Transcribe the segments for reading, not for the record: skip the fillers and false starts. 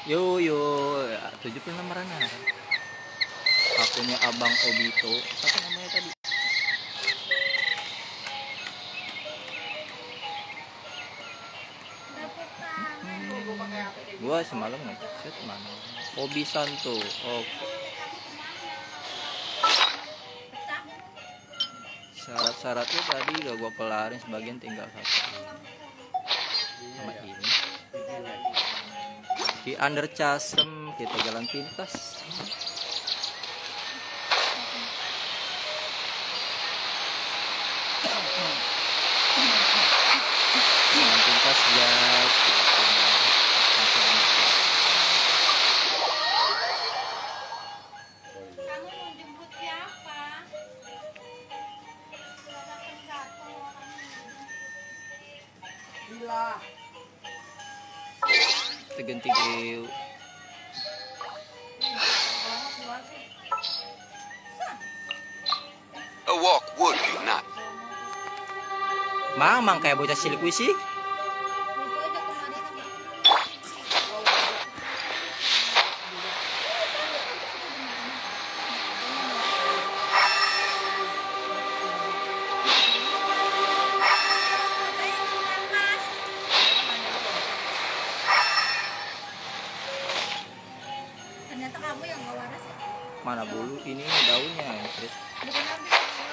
Yo yo, ya, 76 Rana. Akunnya Abang Obito. Apa namanya tadi? Gua semalam ngechat mana? Obi Santo. Oke. Syarat-syaratnya tadi udah gua kelarin, sebagian tinggal satu. Sama ini. Di Under Casem kita jalan pintas. Jalan pintas guys. Kamu mau jemput siapa? Gila. Tegentik eu. A walk would be nice. Mamang kayak bocah cilik wisi. Itu aja kemarin sama. Ternyata kamu yang gak waras ya? Mana bulu ini daunnya, Frit. Bukan Abi.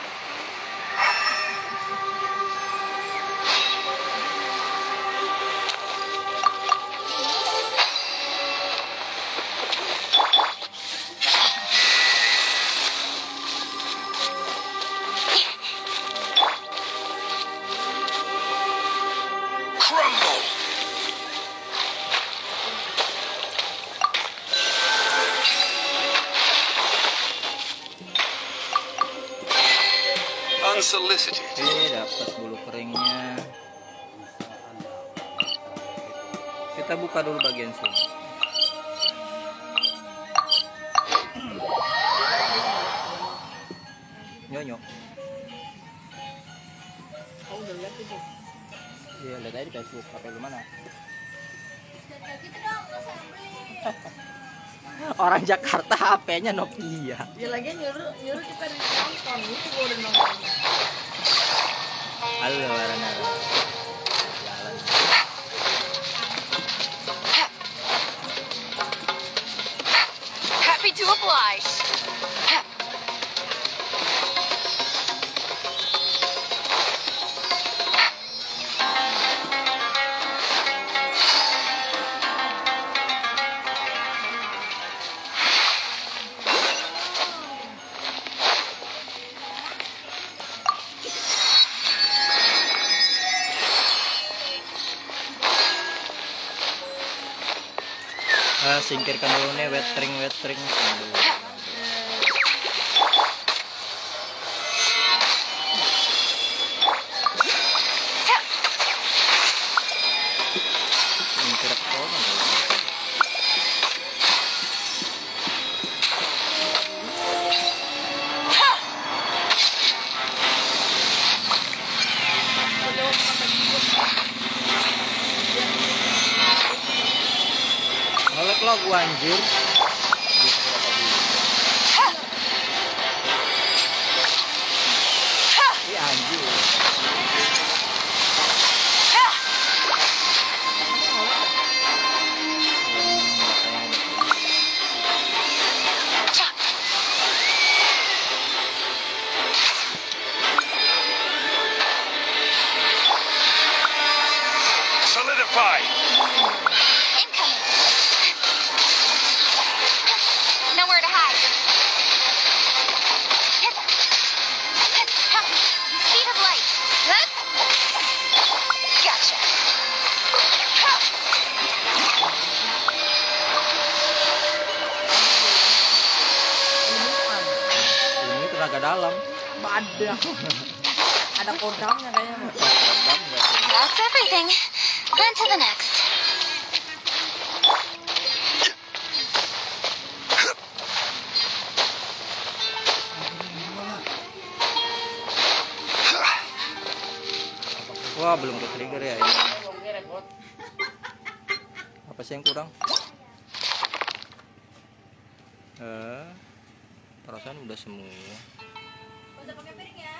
Crumble. Unsolicited. Dapat bulu keringnya. Kita buka dulu bagian sini. Nyonyok. Kamu udah lihat itu? Iya, lihat aja di Facebook. HP lu mana? Gitu dong, nggak usah beli. Orang Jakarta HP-nya Nokia. Dia lagi nyuruh kita nonton. Itu gua udah nonton. Halo, Rana. Jalan. Happy to oblige. Singkirkan dulu nih wetring. Singkir apa? Ngelek lo gua anjir. Ih anjir. Solidified. Incoming. Nowhere to hide. Speed of light. Gotcha. Ini tenaga dalam. Badan. Ada kodamnya kayaknya. Kodam nggak sih? That's everything. Then to the next. Wah, belum ke trigger ya ini. Apa sih yang kurang? Perasaan udah semua. Gak usah pakai piring ya.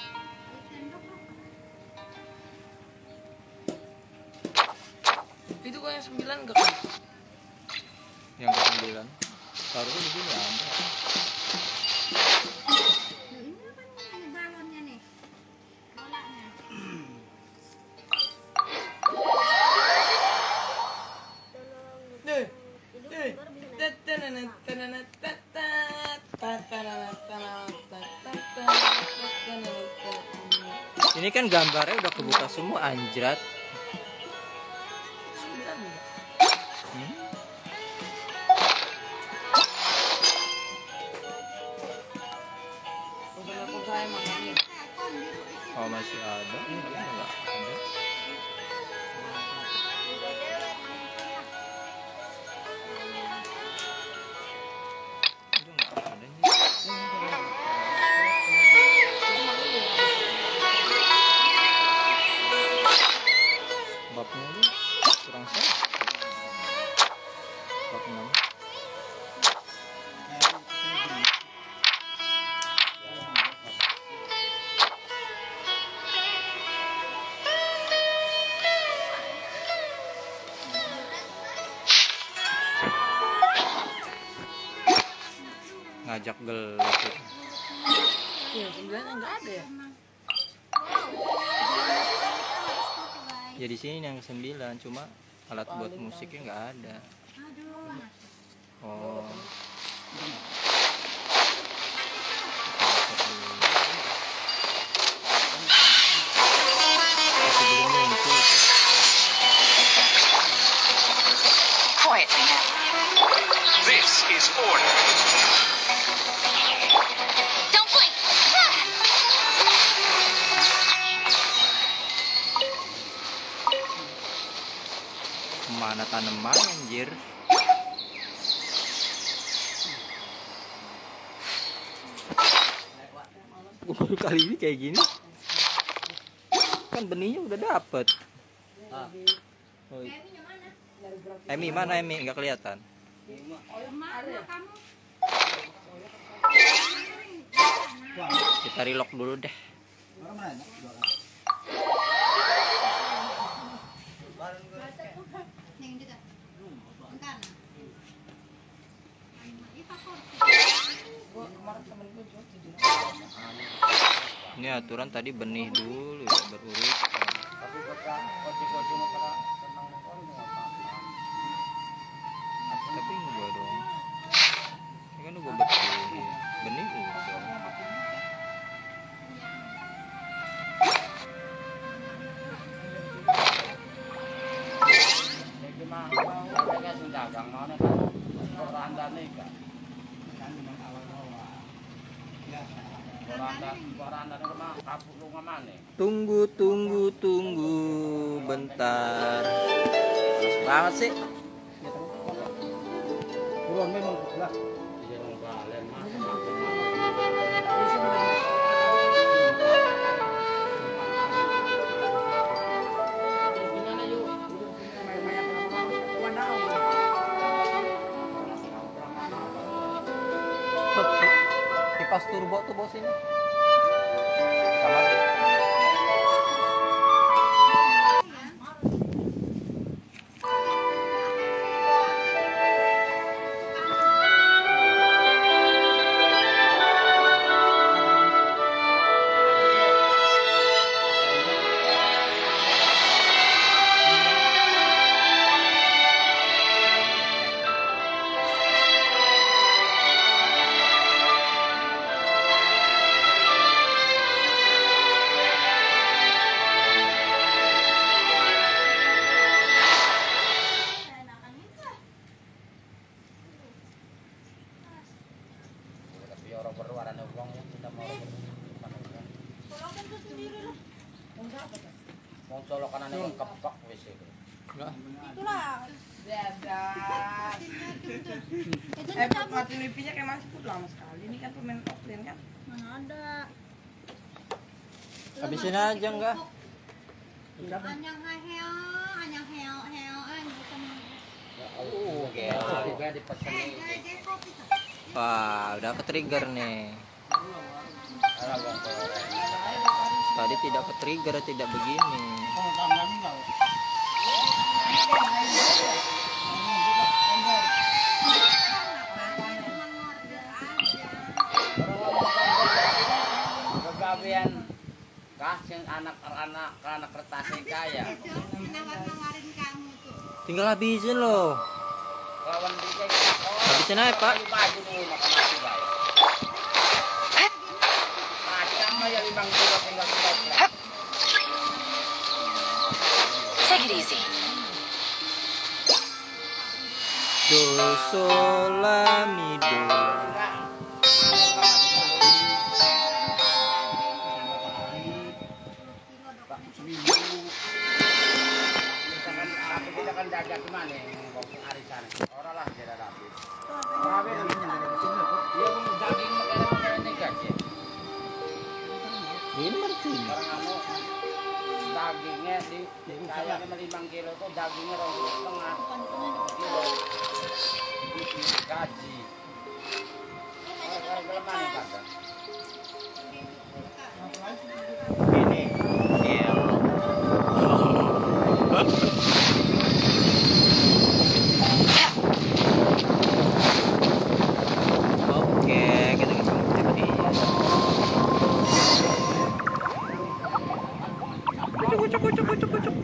Itu kok yang 9 enggak kan? Yang ke-9 harusnya di sini ada. Ini apa nih balonnya nih? Bolanya. Ini kan gambarnya udah kebuka semua, anjrat. Hmm? Oh masih ada? Enggak ada. Udah nggak ada nih. Bab mulu kurang satu. Bab 6. Ngajak gelut itu. Iya, 9 enggak ada ya? Ya di sini yang ke-9 cuma alat buat musiknya nggak ada. Oh. Masih belum muncul. Quietly now. This is order. Don't blink. Mana tanaman anjir? Gua baru kali ini kayak gini. Kan benihnya udah dapet. Oh, Emi mana Emi? Nggak kelihatan. Kita relock dulu deh. Yang dekat. Engkan. Ini aturan tadi benih dulu ya berurut. Tapi enggak dong. Ini kan gua betul. Benih udah. Tunggu bentar. Panas banget sih. Kipas turbo tuh bos ini. Sama tuh. Mau colokan ane kepak wis iku. Itulah. Dadah. Itu Mati wifi-nya kayak masih lama sekali. Ini kan permen offline kan? mana ada. Habisin aja enggak? Anyang heo, bukan. Oke, juga dipesen. Kopi. Wah, udah ke-trigger nih. Alah, bang, goreng. Tadi tidak ke-trigger, tidak begini. Kegabian kasih anak kertasnya kaya. Nawar-nawarin kamu tuh. Tinggal habisin loh. Lawan DJ Habisin aja, Pak. baju dulu makan nasi bayar. Macam mah ya 5 kilo tinggal 12. Take it easy. Do sol la mi do. Tapi kita kan jaga gimana yang arisan. Orang lah tidak habis. Yang daging makan ini gaji. Ini marsin. Orang kamu dagingnya di kayak 5 kilo tuh dagingnya 2,5 kilo. Gaji. Orang mana nih kata? Ini. Iya. Oke, kita coba dia. Kucuk.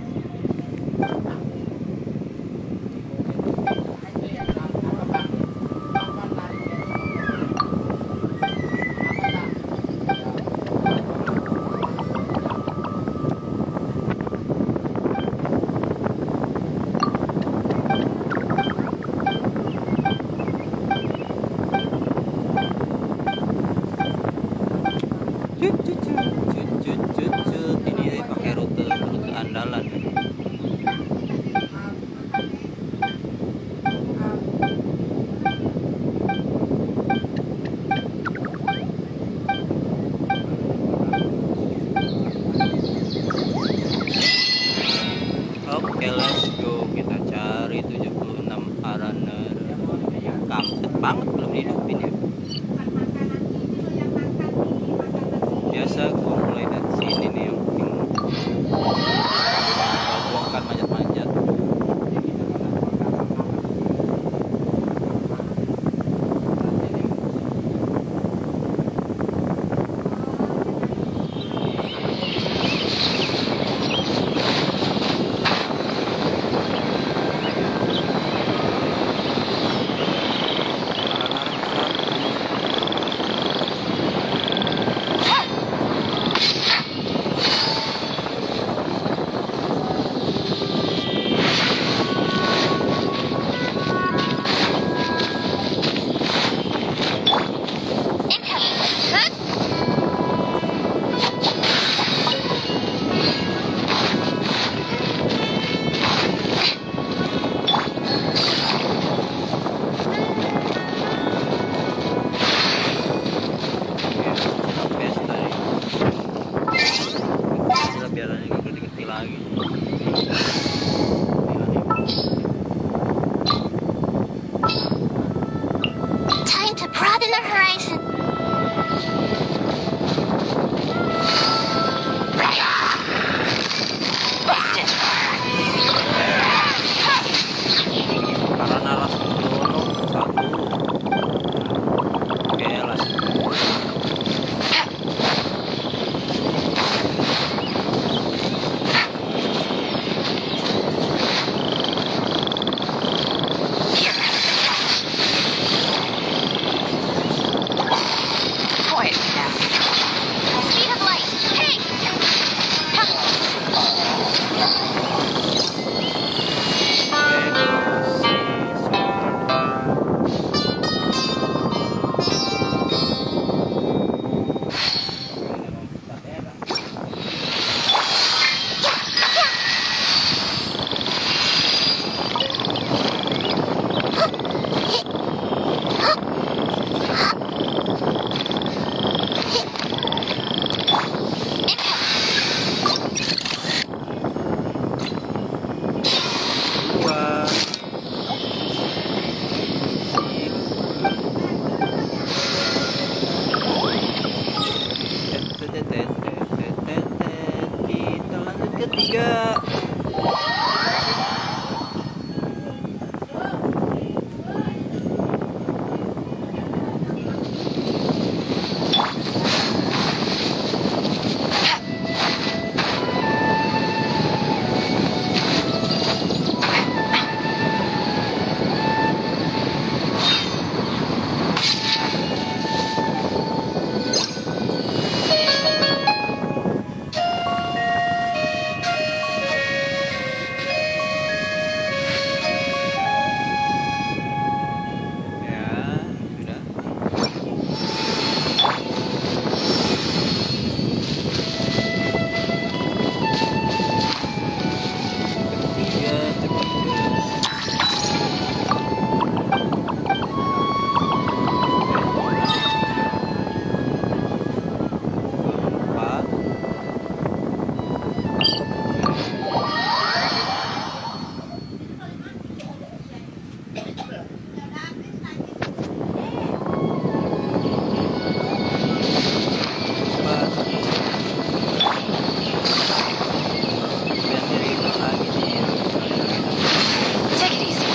Take it easy.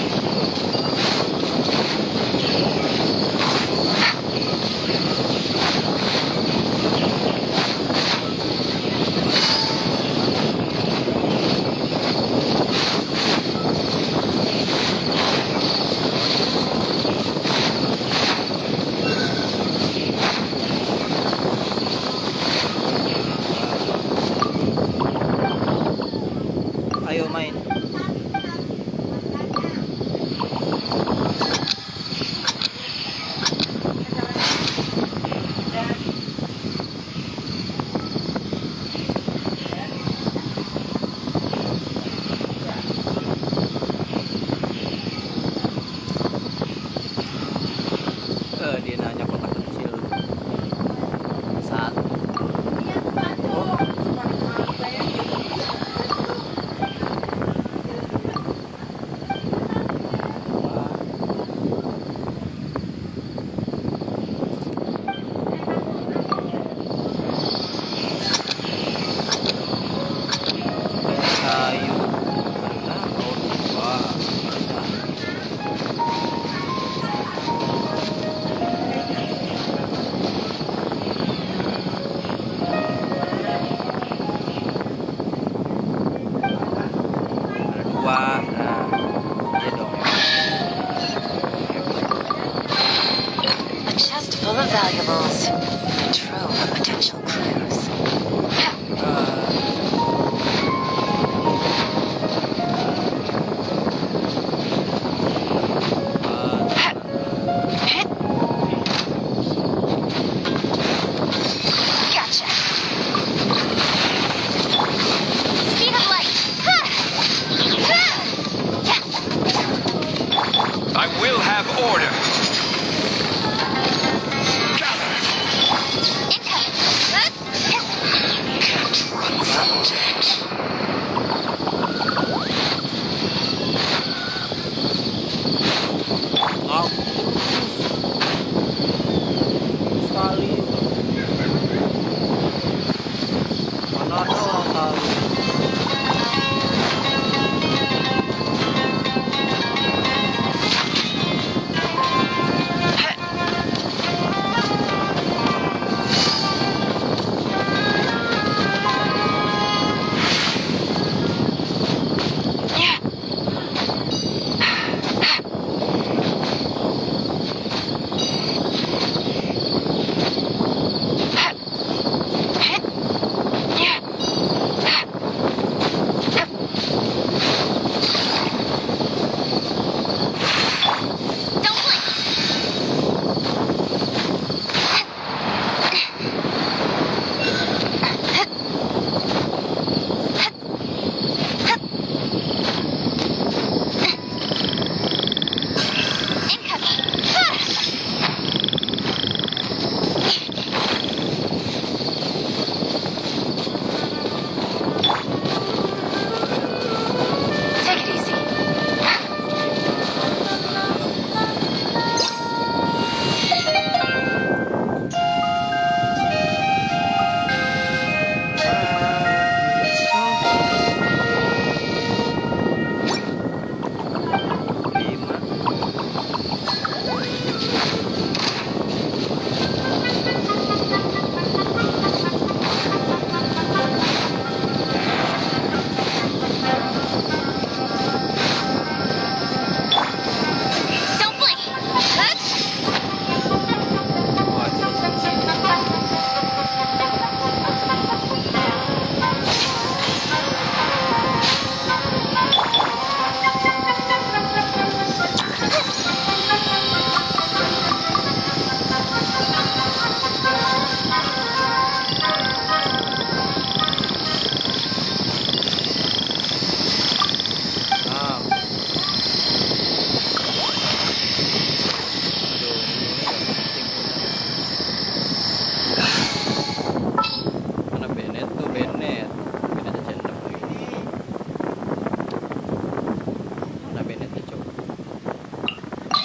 Ayaw main. Dia nanya kota kecil. Satu. Kayu. Nah, kau dua. Wah, nah, iya dong. A chest full of valuables and a trove of potential clues. Gotcha. Speed of light. I will have order. Sekali. Mana ada orang tahu.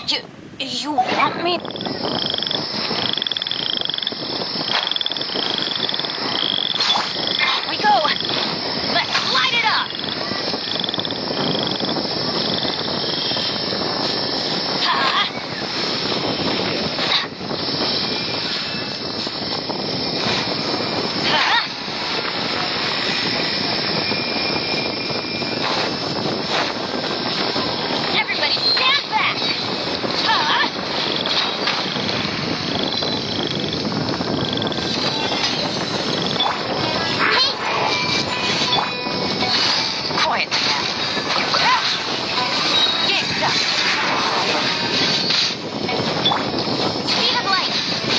You want me? We go. Let's light it up. Ha! Ha! Everybody stand back. Ha! Quiet now. Gigs up. Speed of light.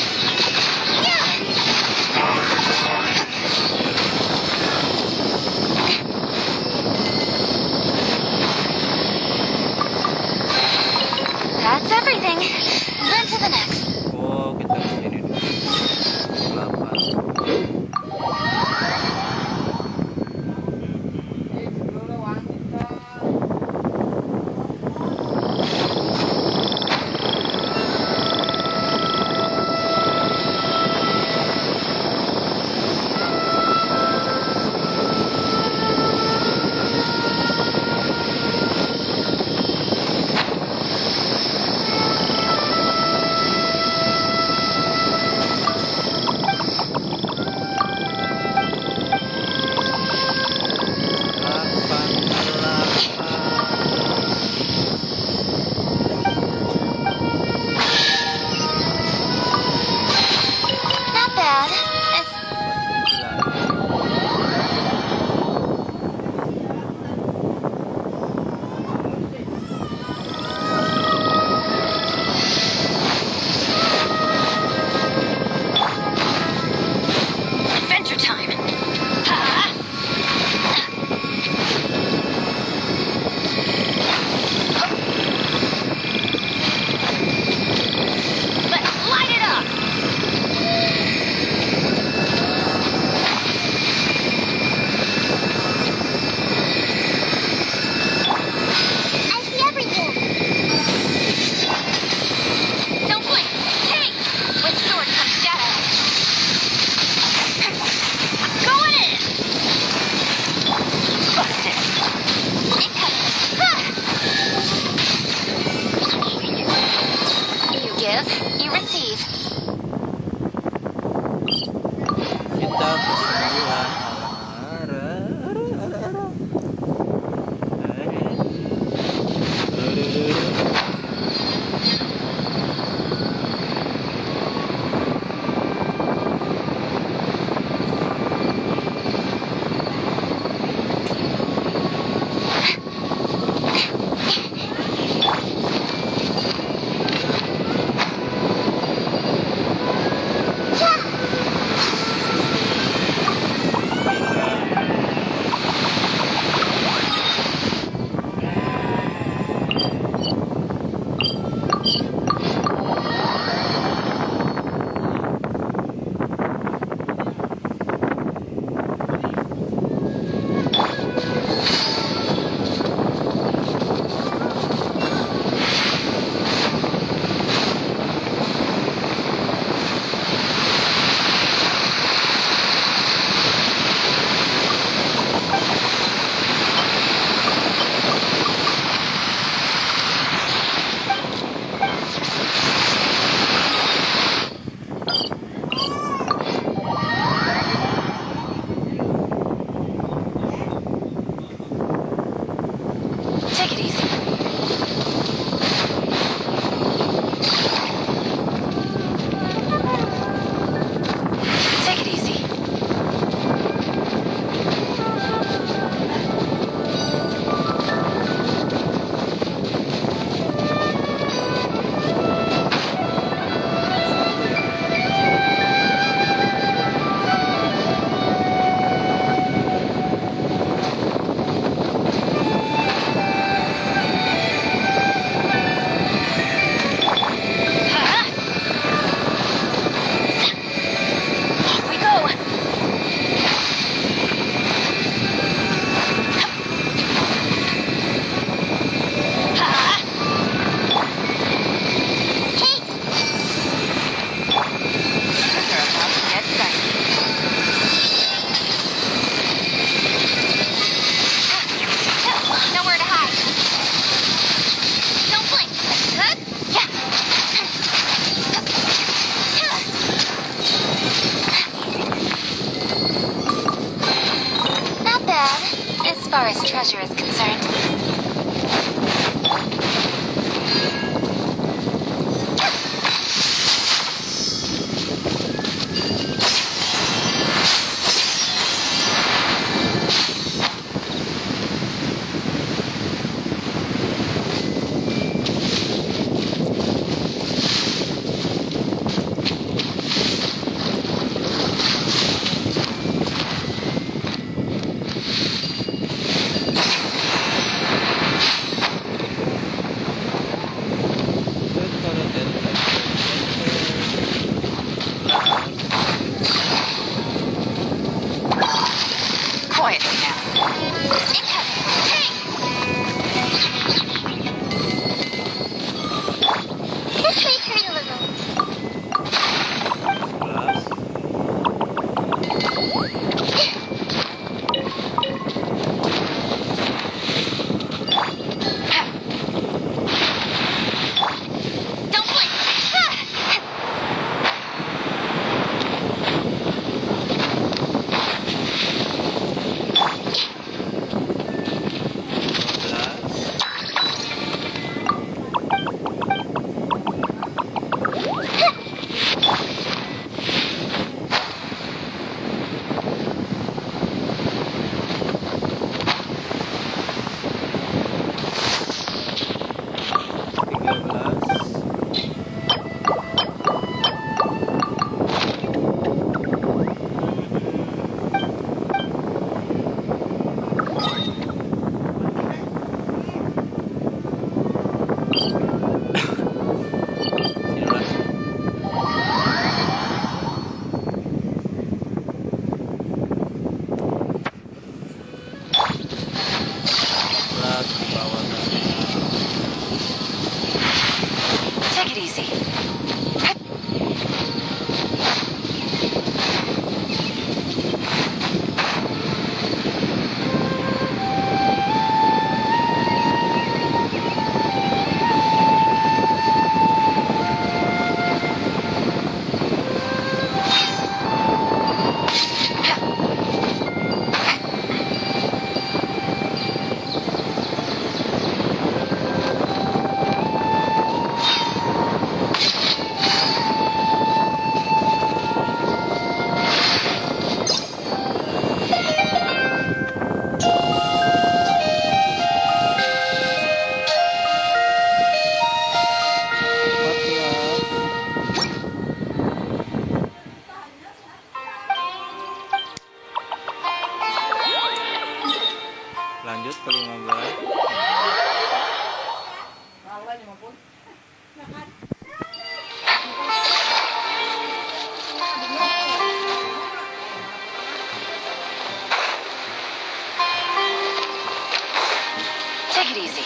That's everything. Then to the next. Oh, kita kesini dulu. Kelapa. Siguro 1 kita. Kelapa, Not bad. Adventure time. Ha! Let's light it up. I see everything. Don't blink. Hey! With sword comes shadow. I'm going in. Busted. Incoming. You give, you receive. kita kesembuhan. treasure is concerned. Quietly now. Let's wait for a little. 11. Don't blink. Take it easy. Lanjut ke 15. Take it easy.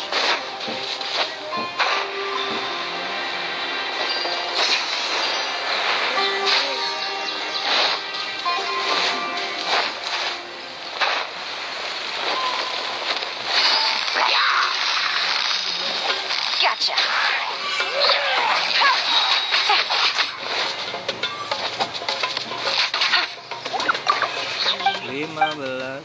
Gotcha. 15.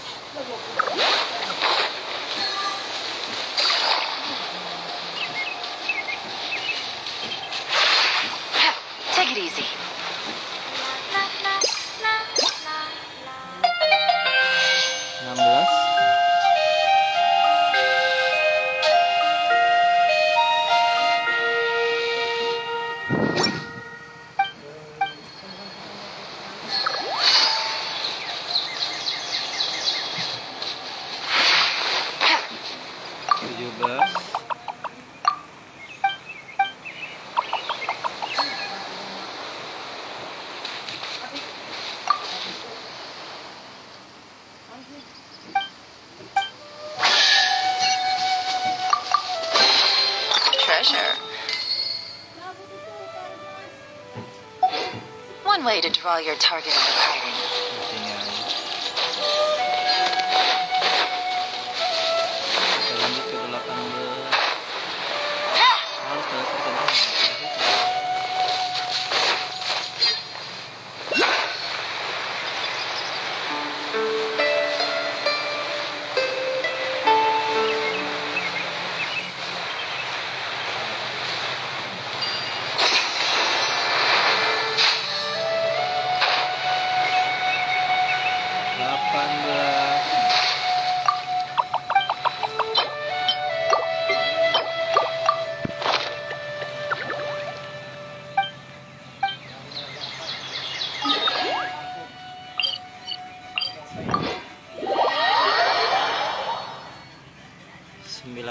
Take it easy. 16. Treasure. One way to draw your target into hiding. Kita lanjut ke 18. Harus telepon.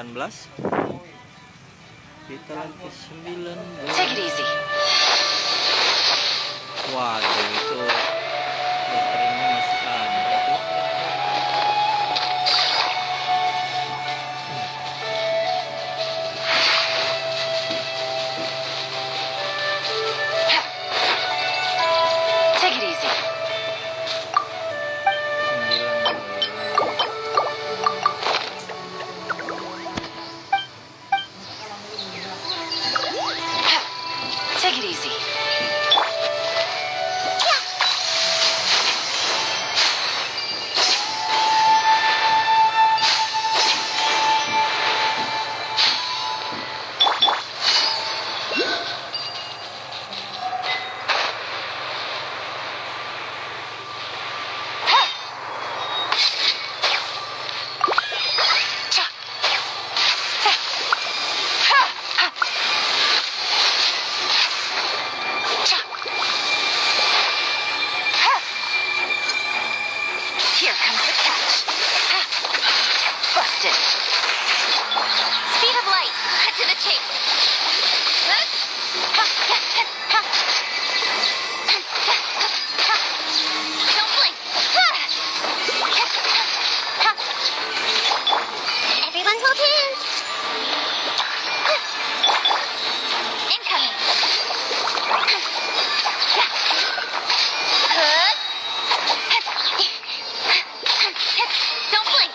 18. Kita lagi 19. Take it easy. Waduh, itu baterainya masih ada tuh. Take it easy. 19. Take it easy. Here comes the catch. Busted. Speed of light. Cut to the chase. Don't blink. Everyone hold hands. Incoming. Don't blink.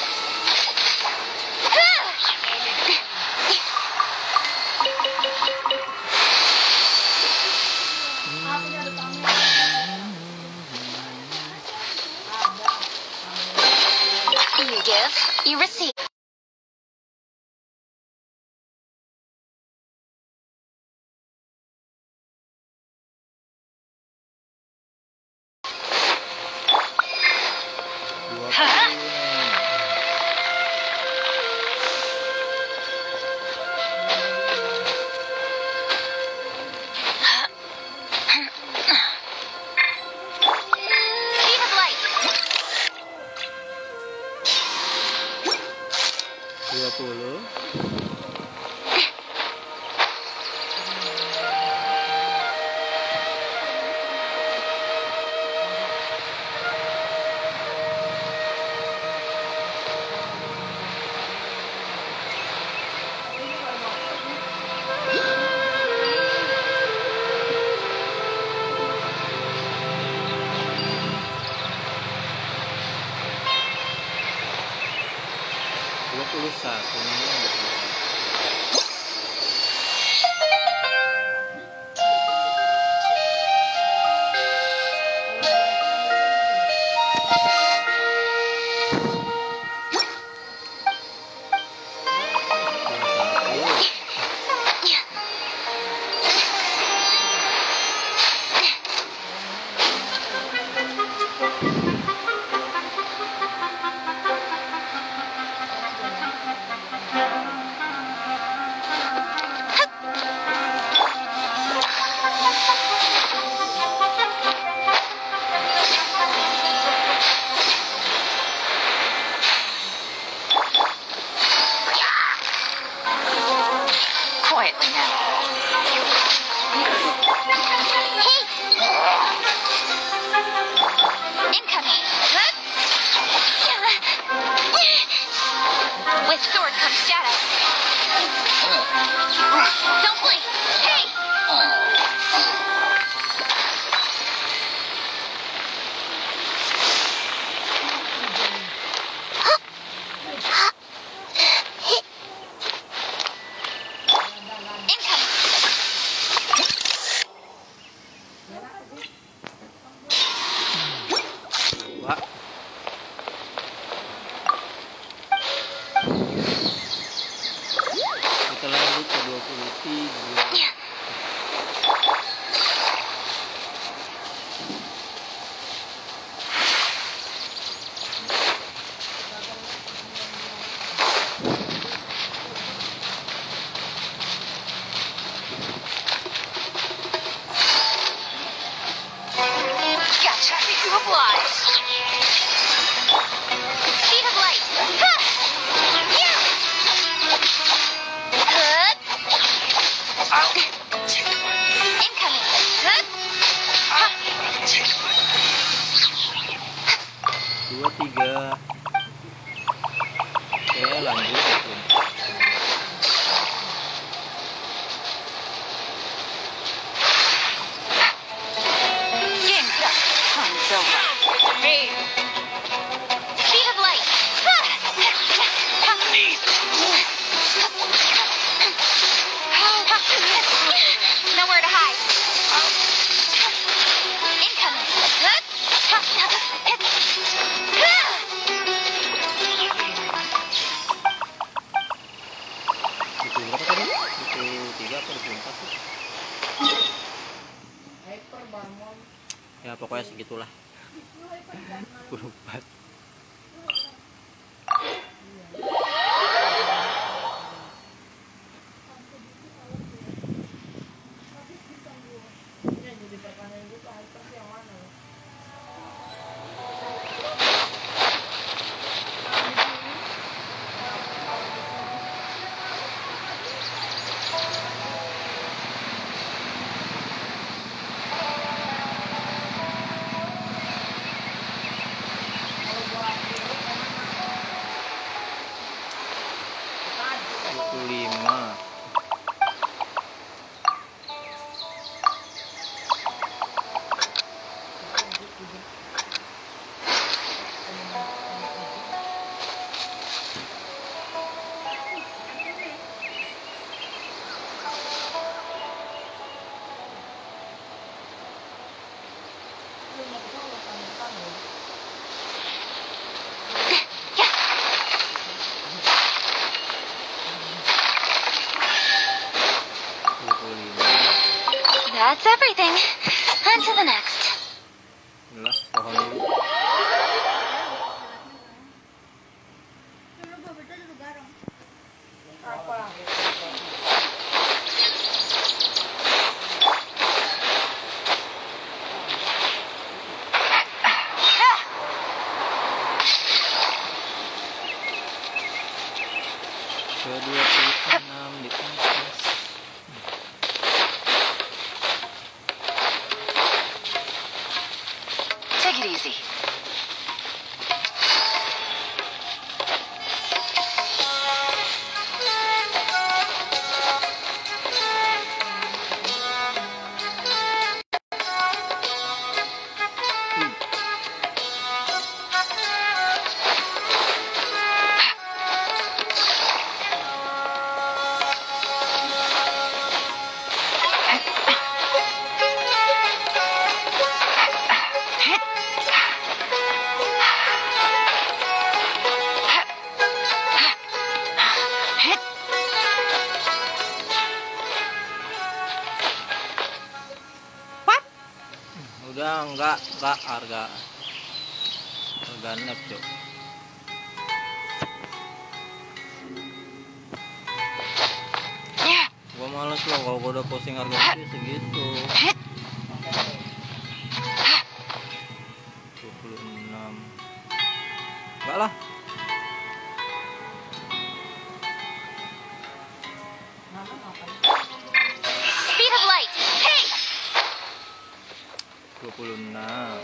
You give, you receive. Speed of light. 20. Quietly now. Incoming. With sword comes shadow. Don't blink. Hey! Wah. Kita lanjut 23. Oke, lanjut. Game's up. Time's over. Hey. Speed of light. Nowhere to hide. Buku berapa tadi? Buku 3 atau 24 sih? Hyper bangun. Ya pokoknya segitulah. 24. Ya jadi pertanyaan gue tuh hyper sih yang mana? Buku 5. Buku 5. That's everything. On to the next. Inilah pohon dulu. Dulu gua betul dulu garong. Apa? Ke 26 di atas. Take it easy. Udah enggak harga net, Cok. Gua males loh kalau gua udah posting harga segitu. 26. Enggak lah. Speed of light. Hey! 26.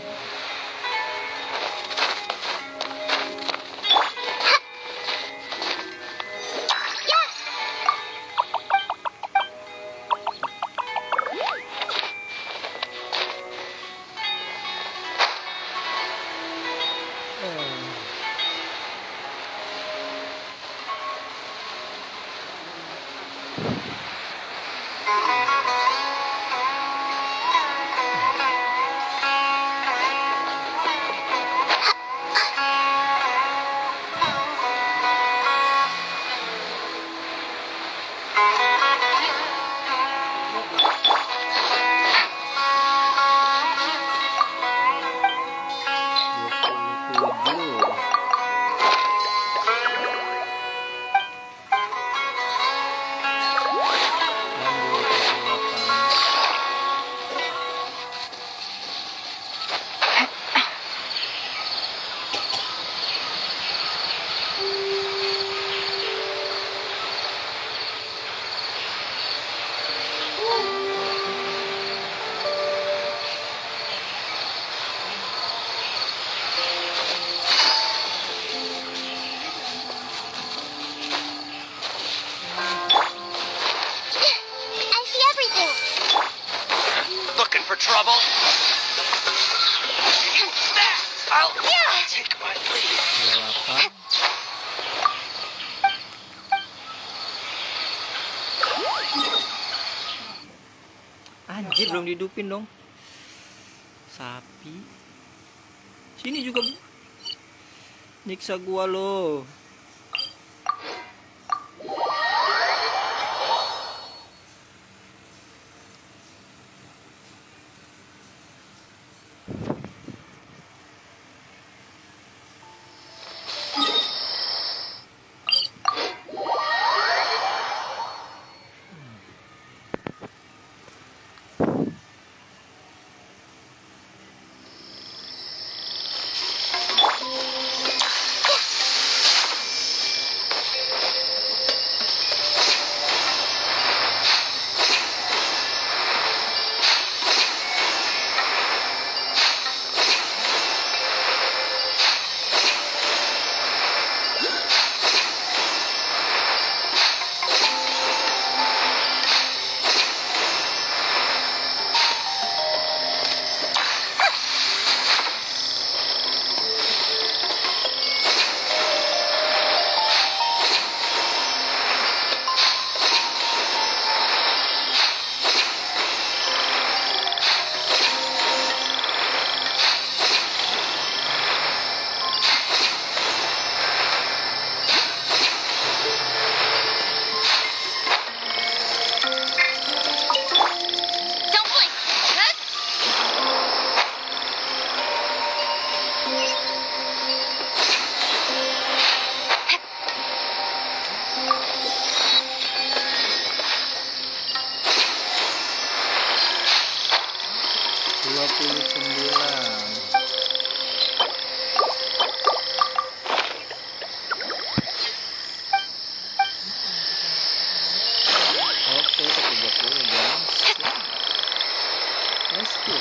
for trouble? I'll take my lead. 28. Anjir, belum dihidupin dong. Sapi. Sini juga, Bu. Nyiksa gua lo. Don't blink. Oke, 30 guys. Let's go.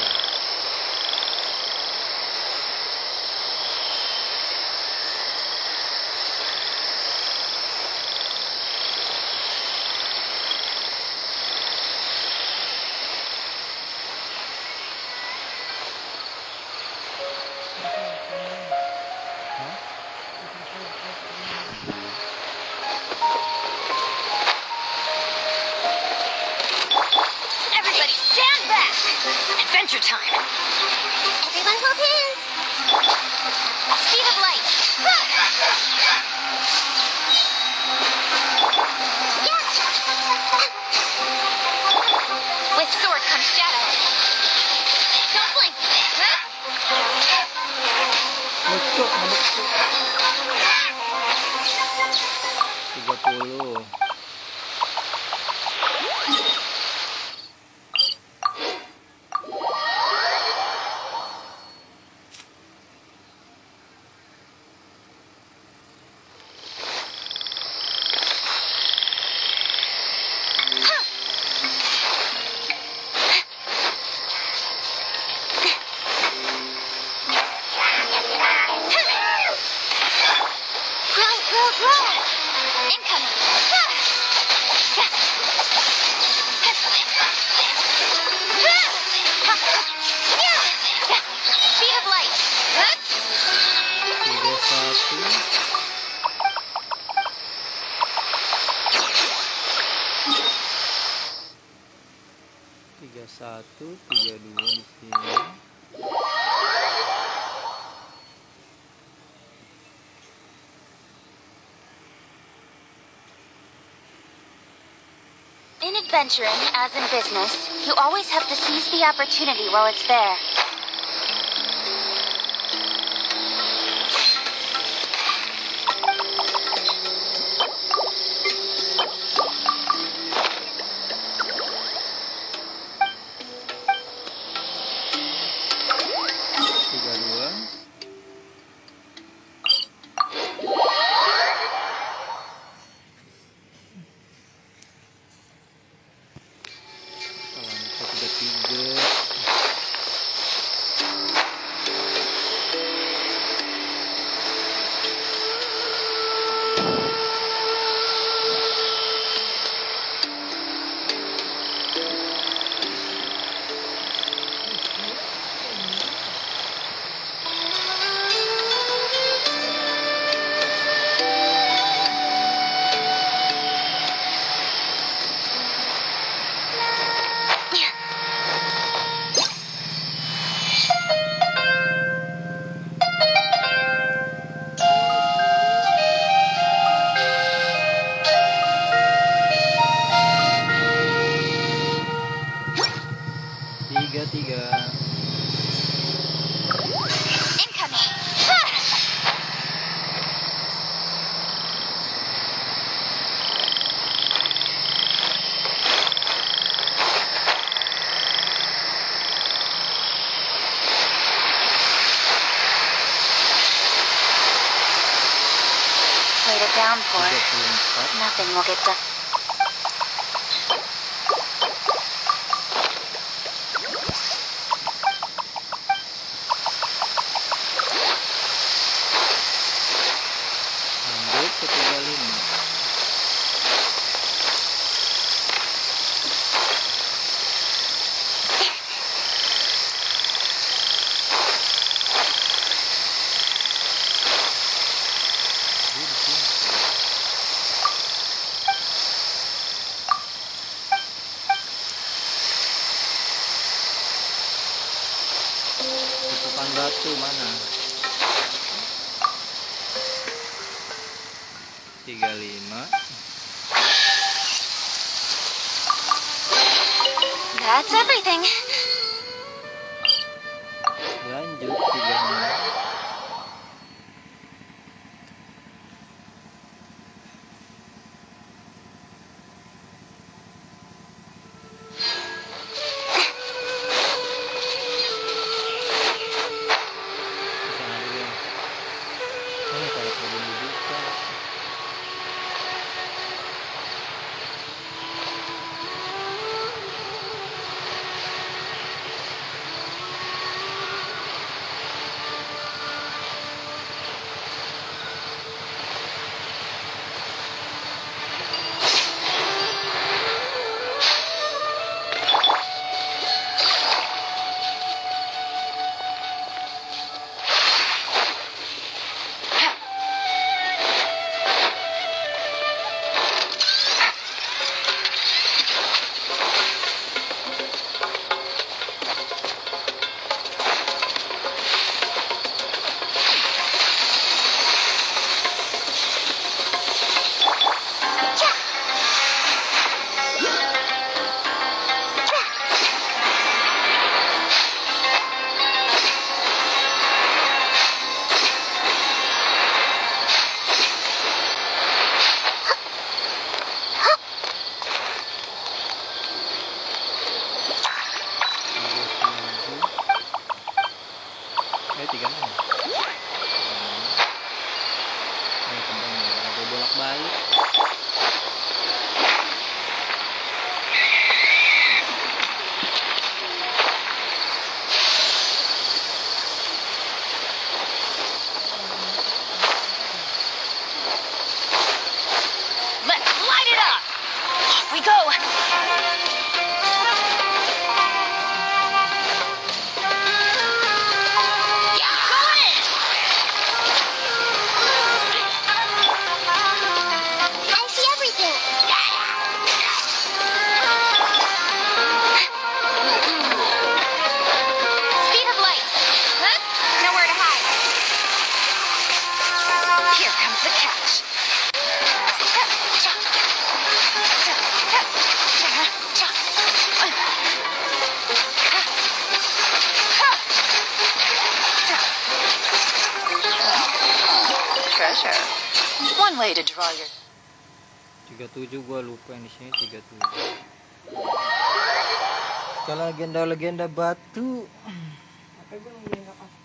Everybody stand back. Adventure time. Everyone hold hands. Speed of light. With sword comes shadow. Don't blink. Mecuk, mecuk. 30. Grow. Incoming. Speed of light. 31, 32 di sini. In adventuring, as in business, you always have to seize the opportunity while it's there. 33. Incoming. Wait it down for it. 34. Nothing will get done. Lanjut ke 35. Dia di sini. Tutupan batu mana? 35. That's everything. Lanjut 36. Kesana dulu ya. Ini kalau belum dibuka. treasure. One way to draw your 37 gua lupa yang di sini 37. Kalau legenda-legenda batu. Apa gue nggak pasti.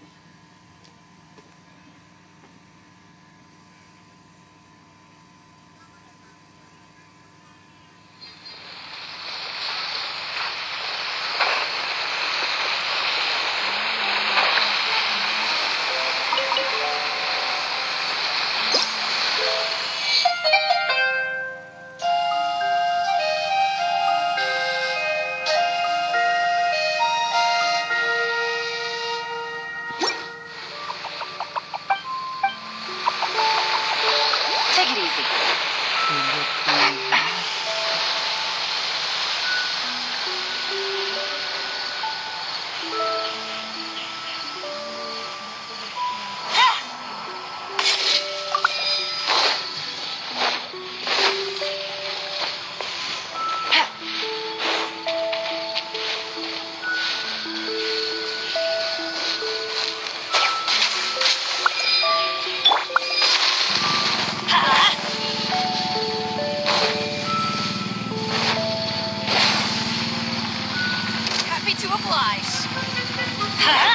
Neutralize! Huh?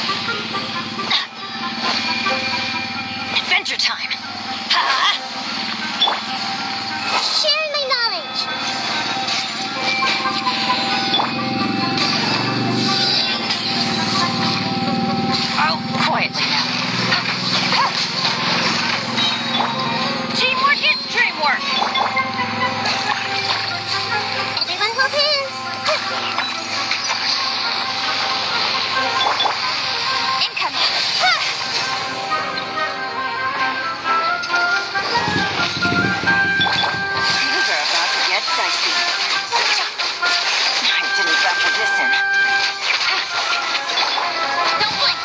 Adventure time! Huh? Sharing my knowledge. Oh, quietly now. Teamwork is dreamwork! Everyone hold hands. Incoming. Things are about to get dicey. I didn't factor this in. Don't blink.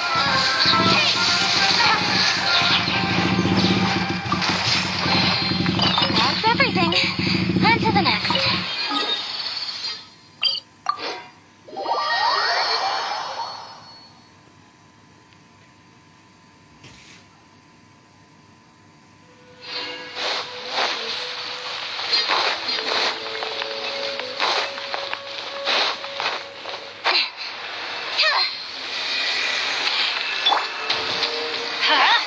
That's everything. On to the next. Huh?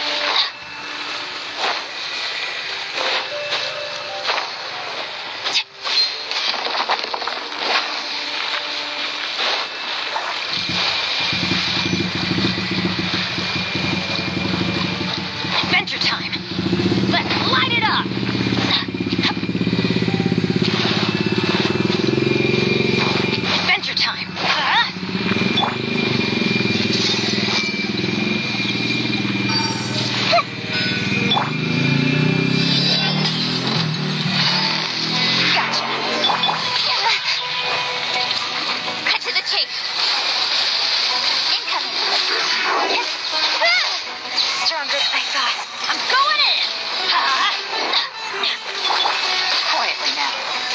Adventure time. Let's light it up. Adventure time. Huh? Gotcha. Cut to the chase. Incoming. Stronger than I thought. I'm going in. Huh? Quietly now.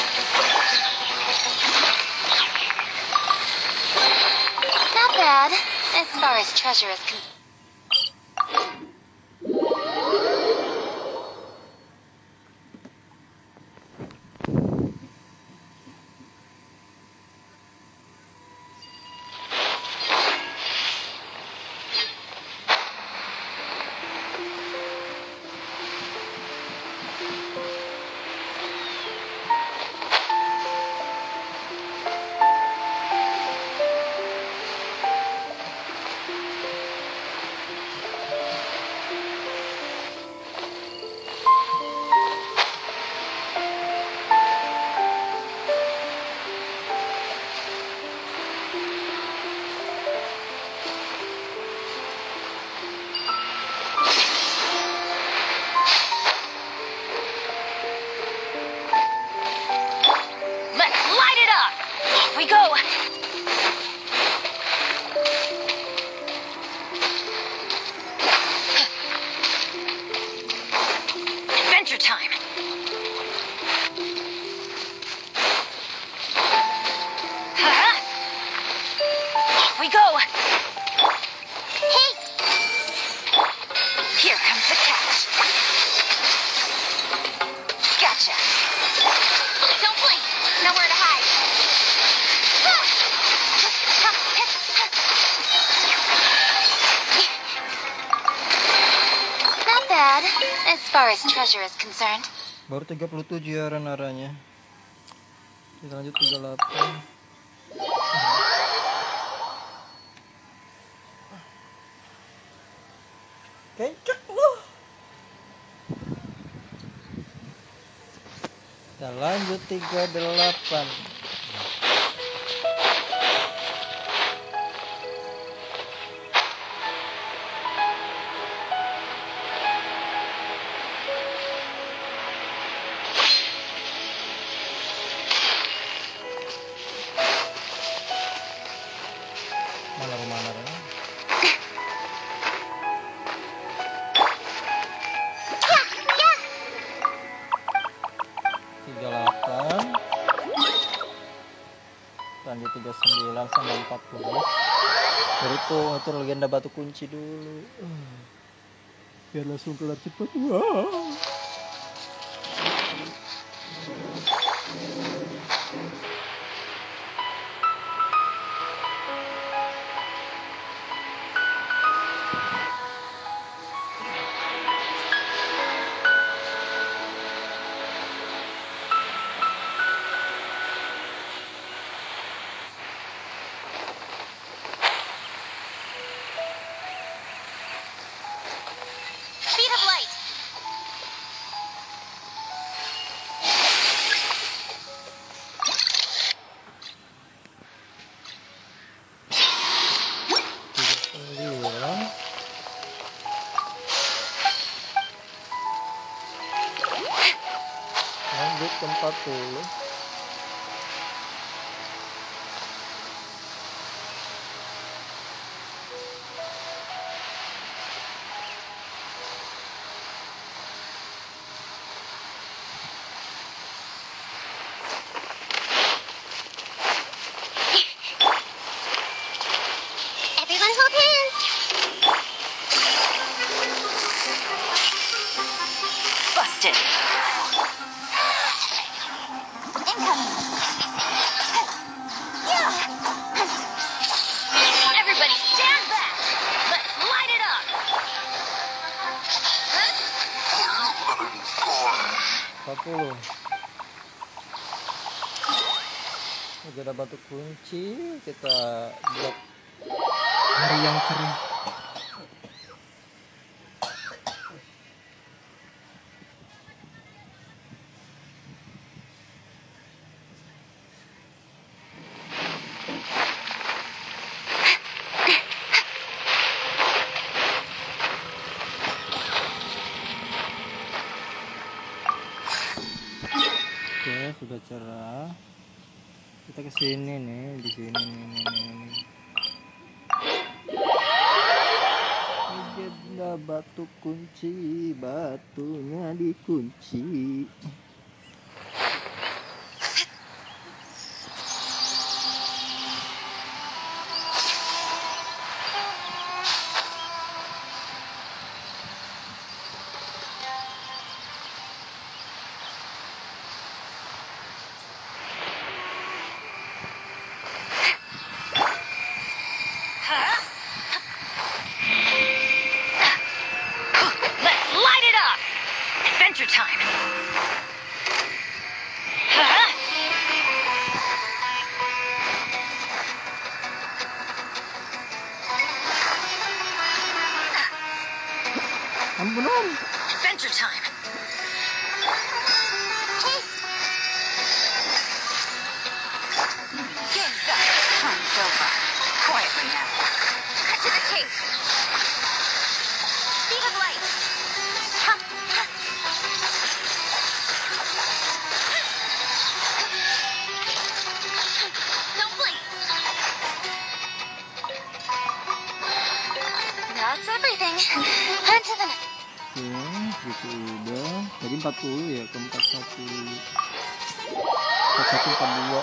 Not bad, as far as treasure is concerned. Let's light it up! Off we go! Adventure time! Huh? Off we go! Hey, Here comes the catch. Gotcha! don't blink. Nowhere to hide. Not bad, as far as treasure is concerned. Baru 37 ya naranya. Kita lanjut 38. Kecek lu. Kita lanjut 38. Mana rumah ya? 38 lanjut 39 sama 40. Itu legenda batu kunci dulu biar langsung kelar cepet. Wow. 40. Everyone hold hands. Busted. Incoming. Yeah. Everybody stand back. Let's light it up. 40. Udah ada batu kunci, kita buat hari yang cerah. Oke, sudah cerah. Kita ke sini nih, di sini nih. Agenda batu kunci, batunya dikunci. Let's light it up. Adventure time. Ampunan. Adventure time. Game's up. Time's over. Quietly now. Cut to the chase. Speed of light. Don't blink. That's everything. On to the next. Oke, gitu udah. Tadi 40 ya, ke 41. 41, 42.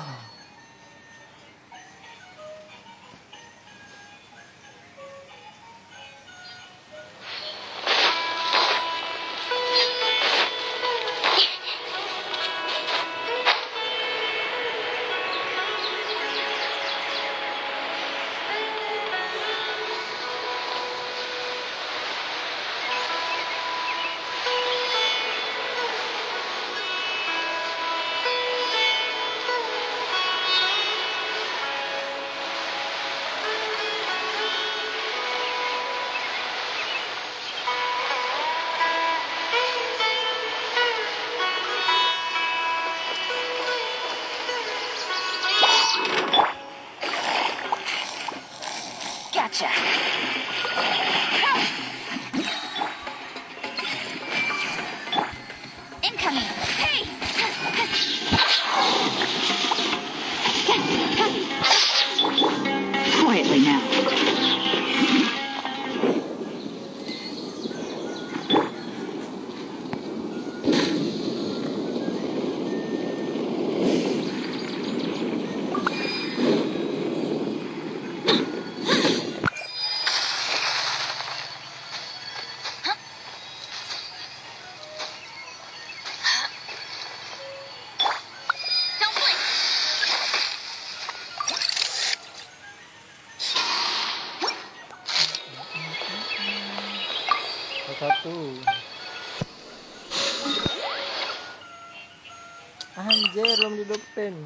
Gotcha. Incoming. Hey! Quietly now. Don't blink. Satu. Anjir, belum didopin.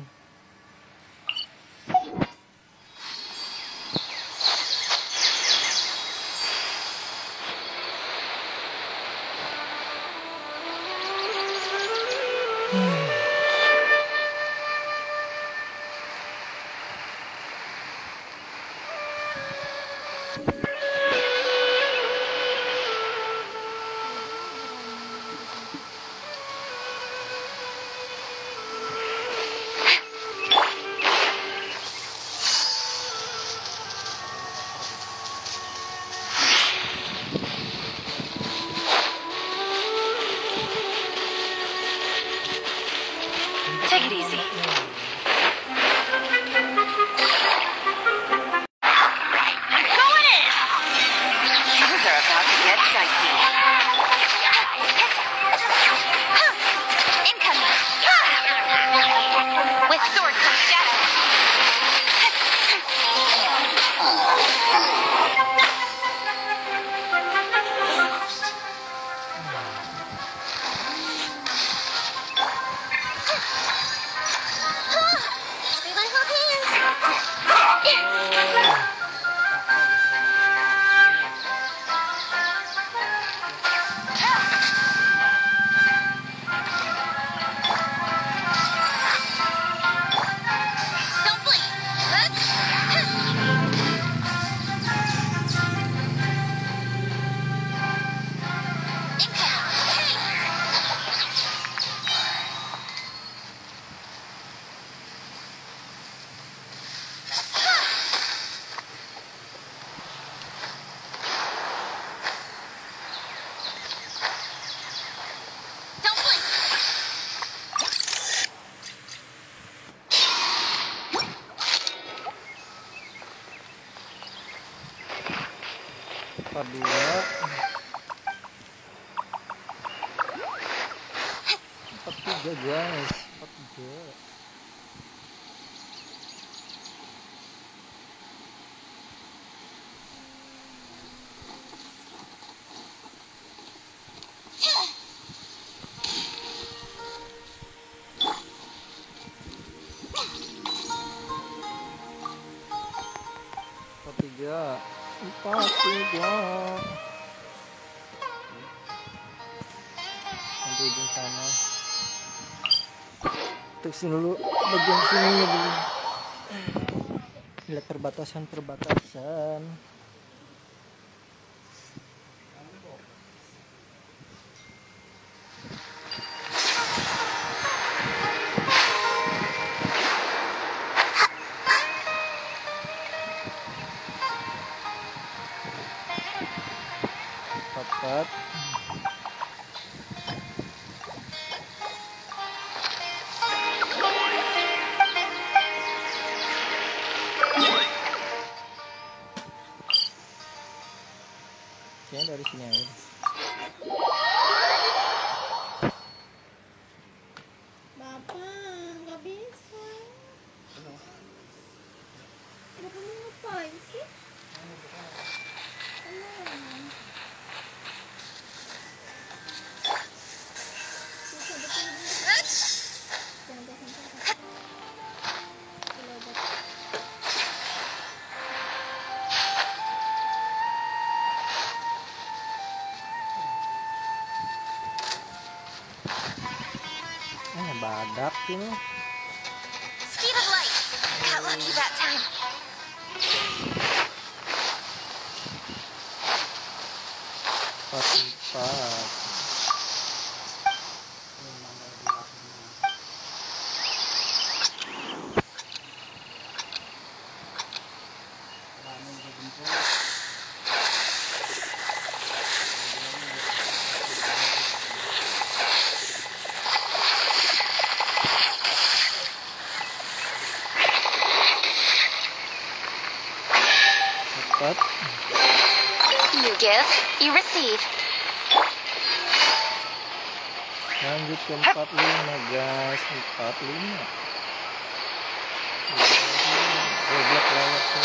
42 43 guys, 43. Empat tiga nanti ujung sana untuk sini dulu, bagian sini dulu, lihat perbatasan. Cepat. Kayaknya dari sini aja. Bapak, nggak bisa. Bapak mau ngapain sih? Tenang. Susah betul. Jangan sampai. Badak ini. Speed of light. Got lucky that time. Empat. You give, you receive. Lanjut ke 45 guys, 45. Goblok lewat tuh.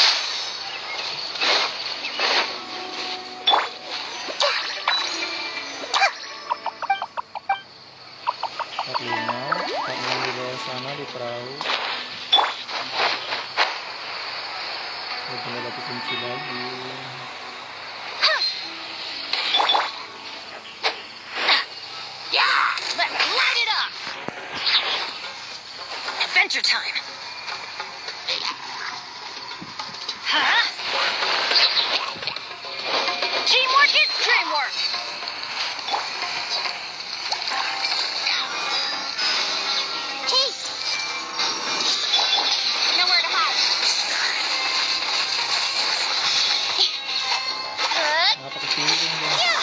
Di bawah sana di perahu. Udah dapat kunci lagi. Let's light it up. Adventure time. Huh? Teamwork is dreamwork. Teeth. Nowhere to hide. Apa kesini dong?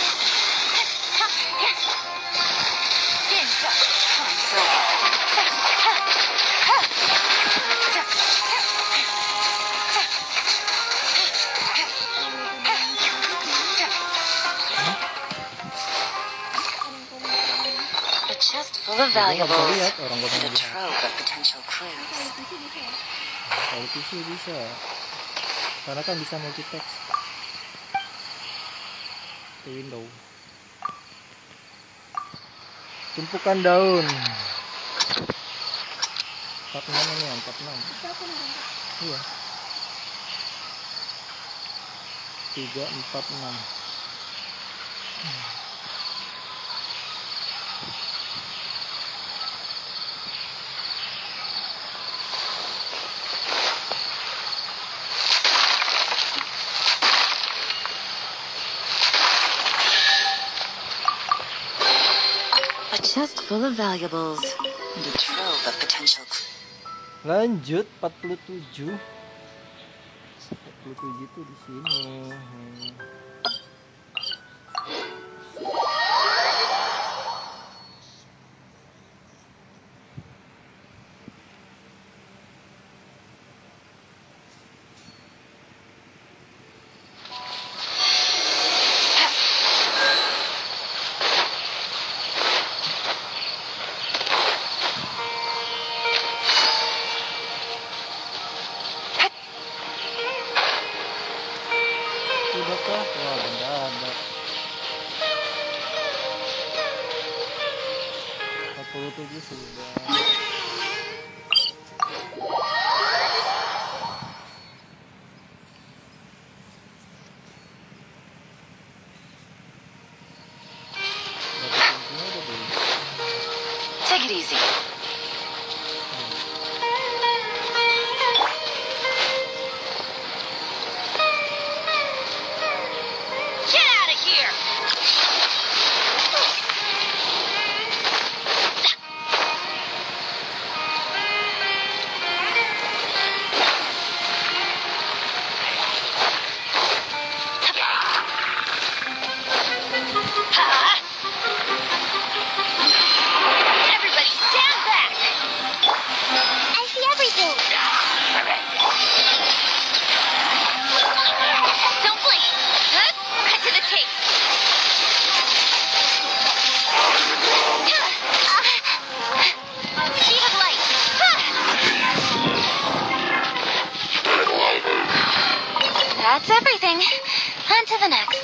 A chest full of valuables and a trove of potential clues. Kalau PC bisa, karena kan bisa multitext di window. Tumpukan daun 46 ini, 46. Iya, 3, 4, 6. A chest full of valuables and a trove of potential clues. Lanjut 47. 47 itu di sini. kah? Wah, benda ada. 47 sudah. Take it easy. Get out of here! Everybody stand back! I see everything. Don't blink. Huh? Cut to the chase. Speed of light. That's everything. On to the next.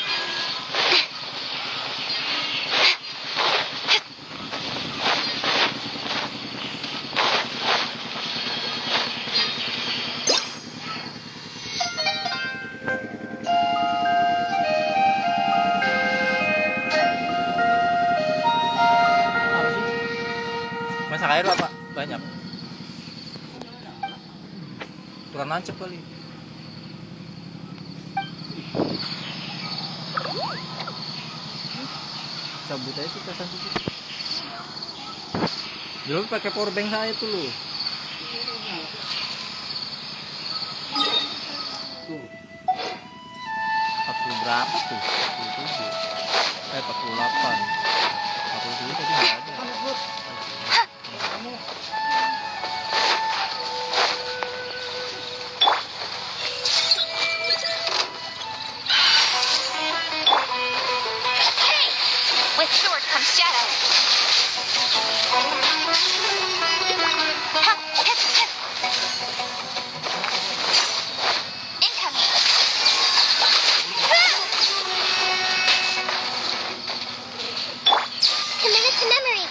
Apa sih? Masak air apa? Banyak. Kurang nancep kali. Cabut aja sih casan itu. Dulu pakai power bank saya tuh lu. Tuh. 40 berapa tuh? 47. 48. 47 tadi nggak ada. With sword comes shadow. Incoming. Committed to memory.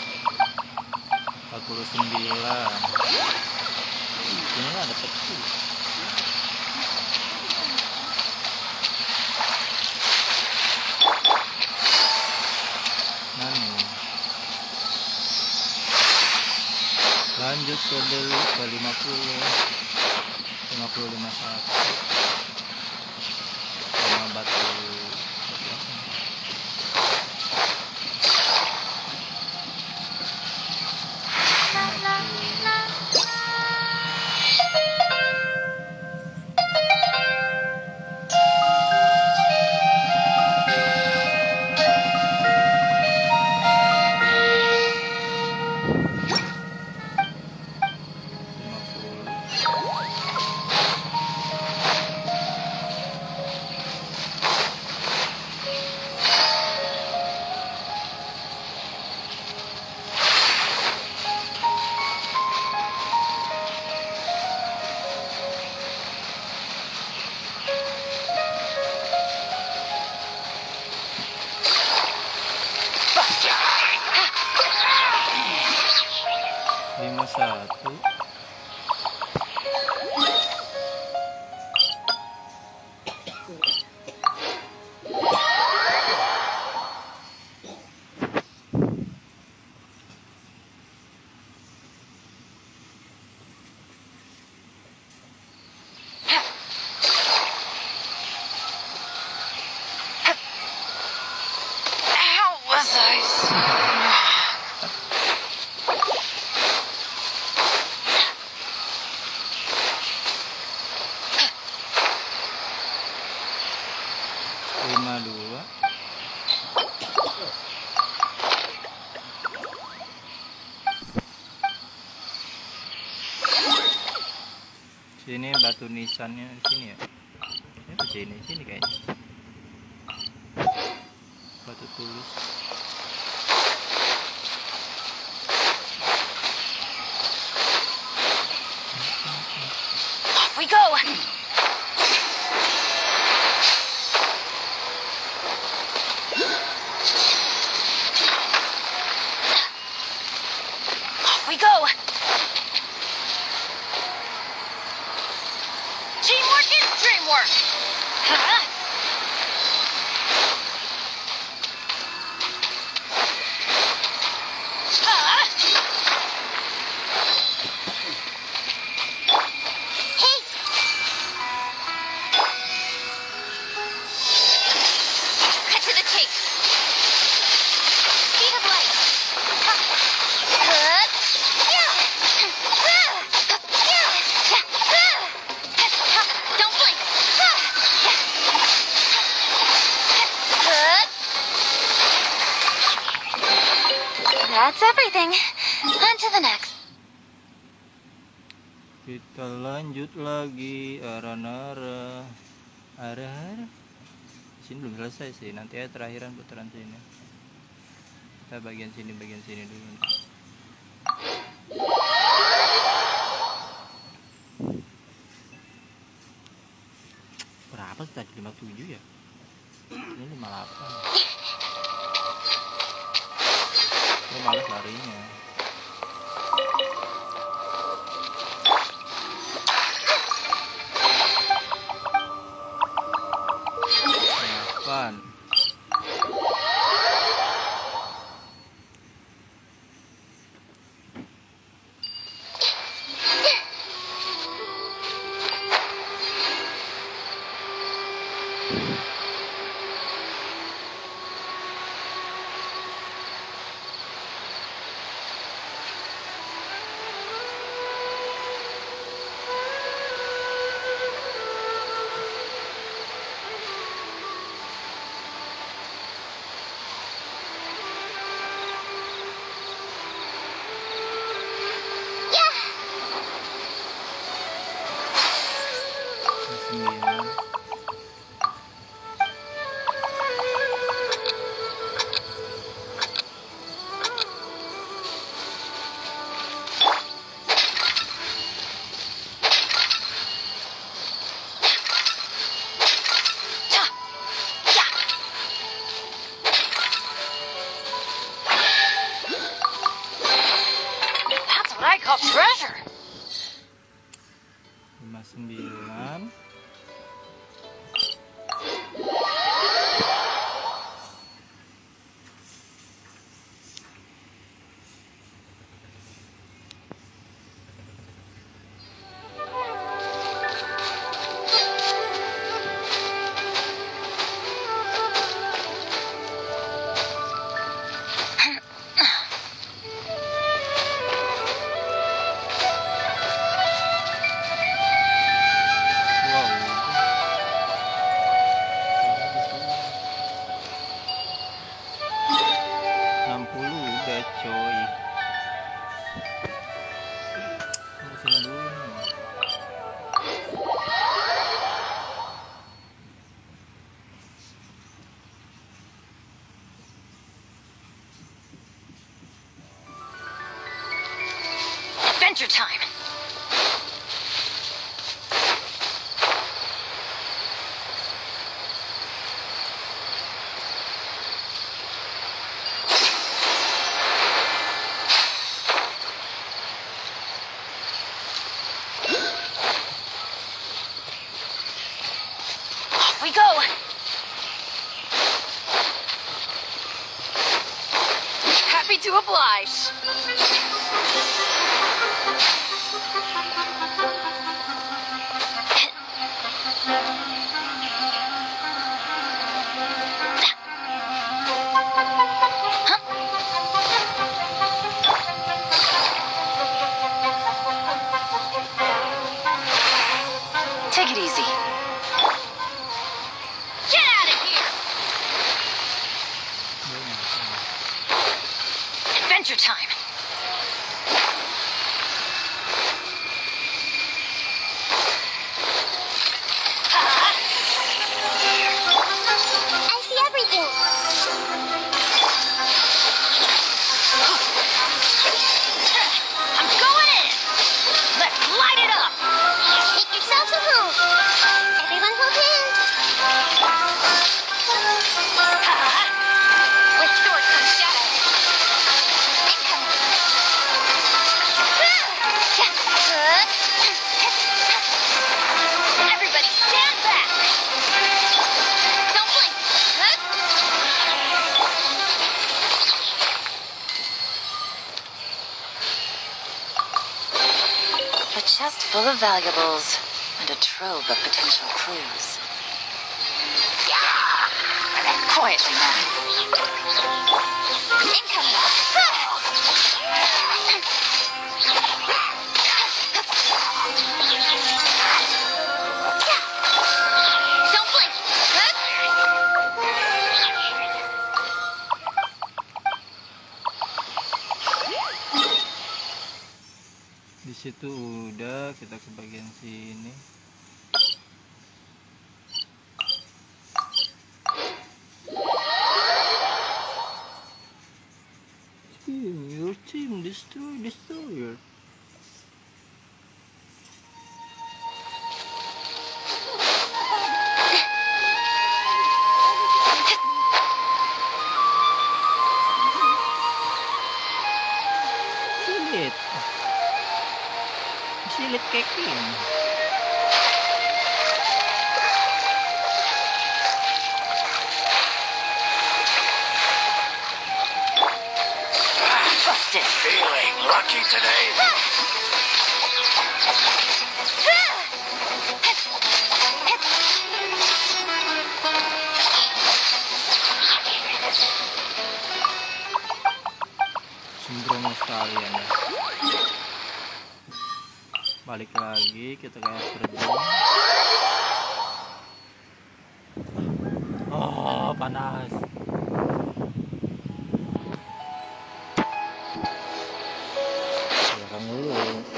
49. Ini lah ada peti. Lanjut ke dulu ke 55 saat sama batu. Satu. How was I? 52. Sini batu nisannya di sini ya. Ini sini kayaknya. Batu tulis. Off we go. Dream work. Huh? Cut to the chase. Speed of light. Don't blink. That's everything. On to the next. Kita lanjut lagi arah-arah. Arah-arah. Sini belum selesai sih. Nanti ya terakhiran putaran sini. Kita bagian sini dulu. Berapa tadi? 57 ya? Ini 58. Ini malas larinya. Delapan. Sembilan. That's what I call treasure. 59. Adventure time. Off we go. Happy to oblige. Take it easy. Get out of here! Adventure time. I see everything. I'm going in! Let's light it up! Make yourselves at home. Everyone hold hands. With sword comes shadow. And come full of valuables and a trove of potential clues. Quietly now. Incoming! Don't blink! Di situ udah, kita ke bagian sini. Your team destroyer. Silit keking. Busted! Feeling lucky today? Sembrono sekalian ya. Balik lagi kita kayak terjun. Oh, panas. Belakang dulu.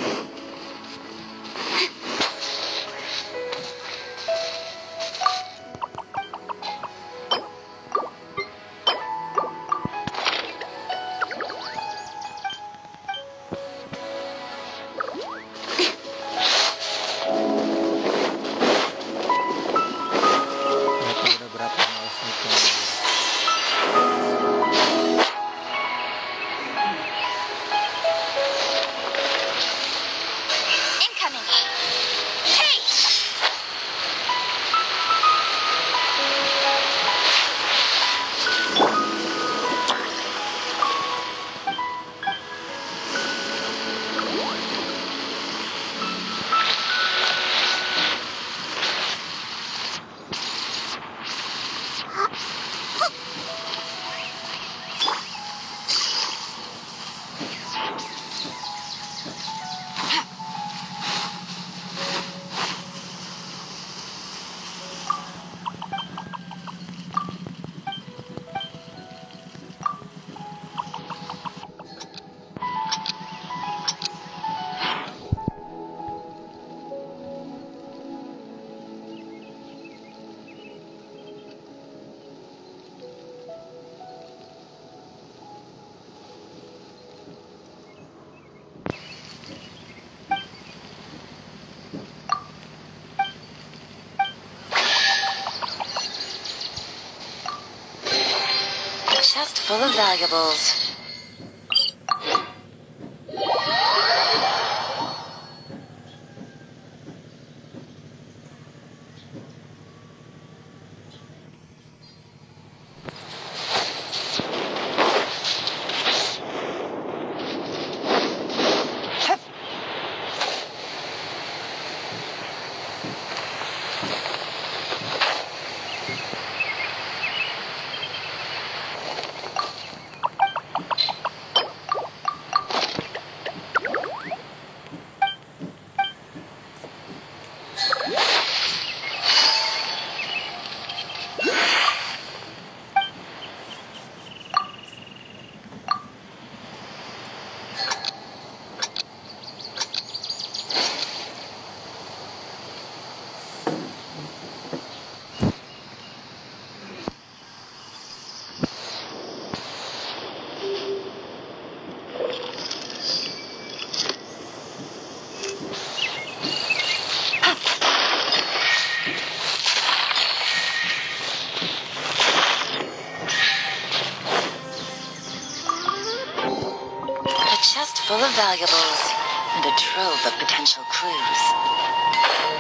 Udah berapa mouse itu? Incoming! Hey! Chest full of valuables. Full of valuables and a trove of potential clues.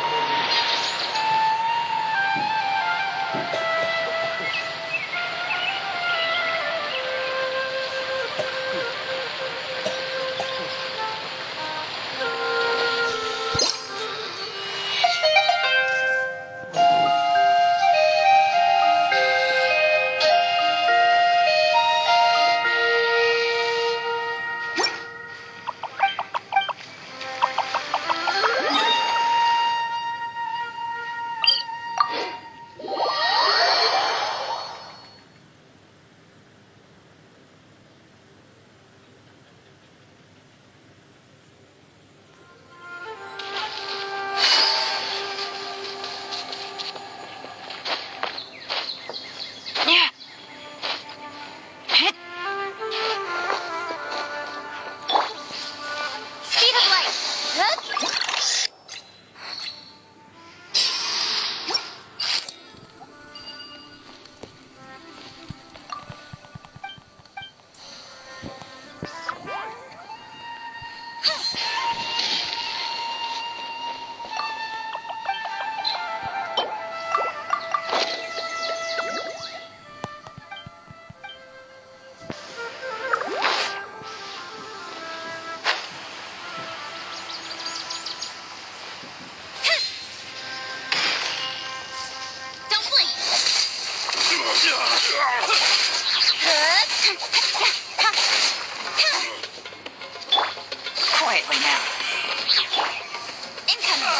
Quietly now. Incoming.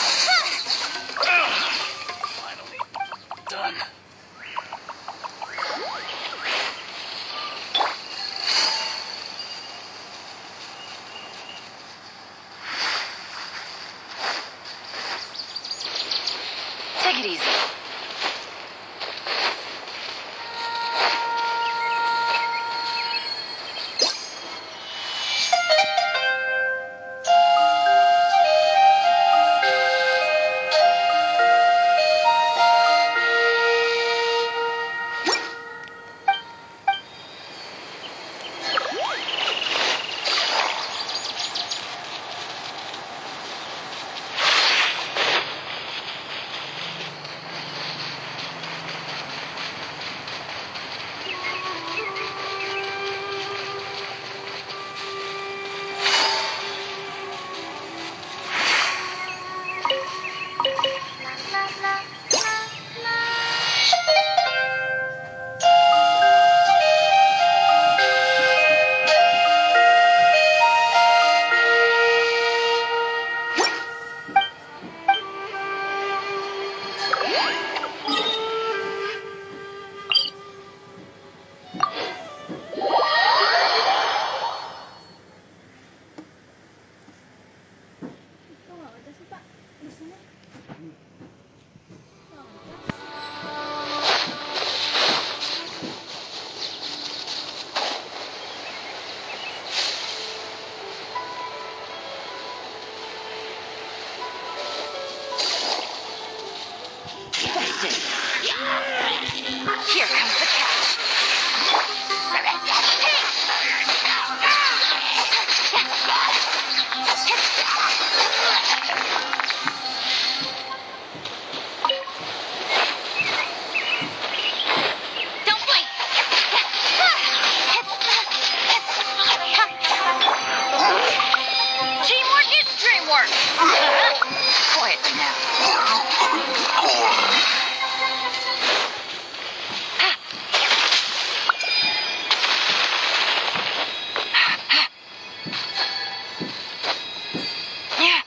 Finally done. Take it easy. Kok nggak ada sih Pak? Busnya? Busted. Here comes the catch. Don't blink. Teamwork is dreamwork. Quietly now. Yeah.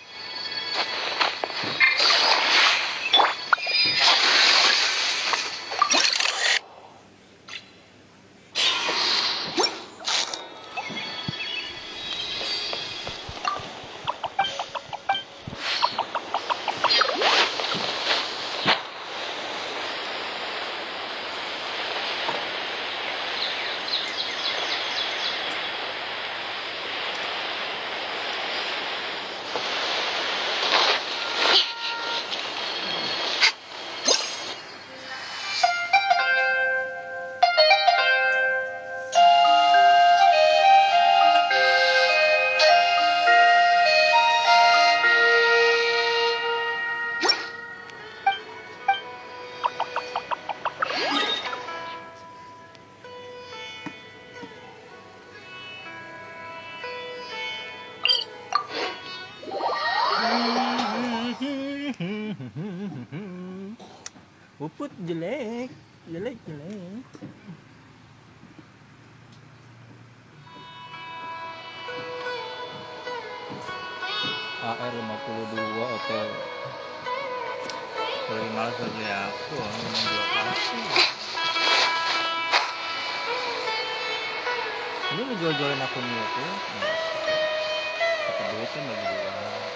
Puput jelek, jelek. AR 52 hotel. Kalau malas beli aku, memang dua kasih. Ini lu jual-jualin akun aku. Pakai duitnya bagi dua.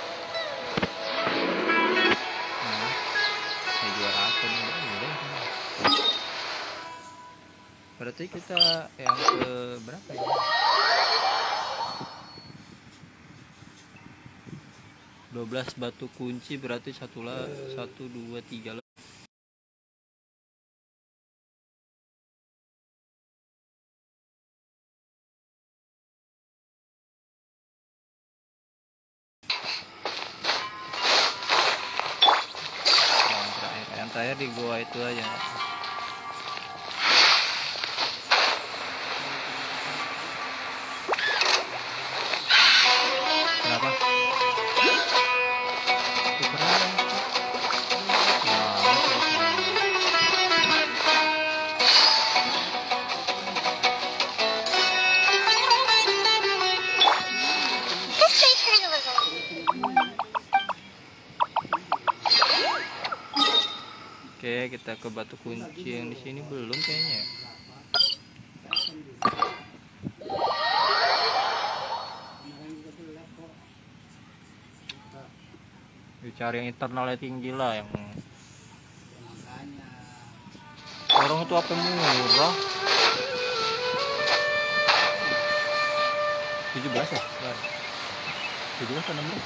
Saya jual akun udah. Berarti kita yang ke berapa ya? 12 batu kunci berarti 1 2 3 lah. Yang terakhir di gua itu aja. Kenapa? Oke, kita ke batu kunci yang di sini belum kayaknya. Cari yang internalnya tinggi lah, yang orang itu apa murah. 17 ya? 17 atau 16?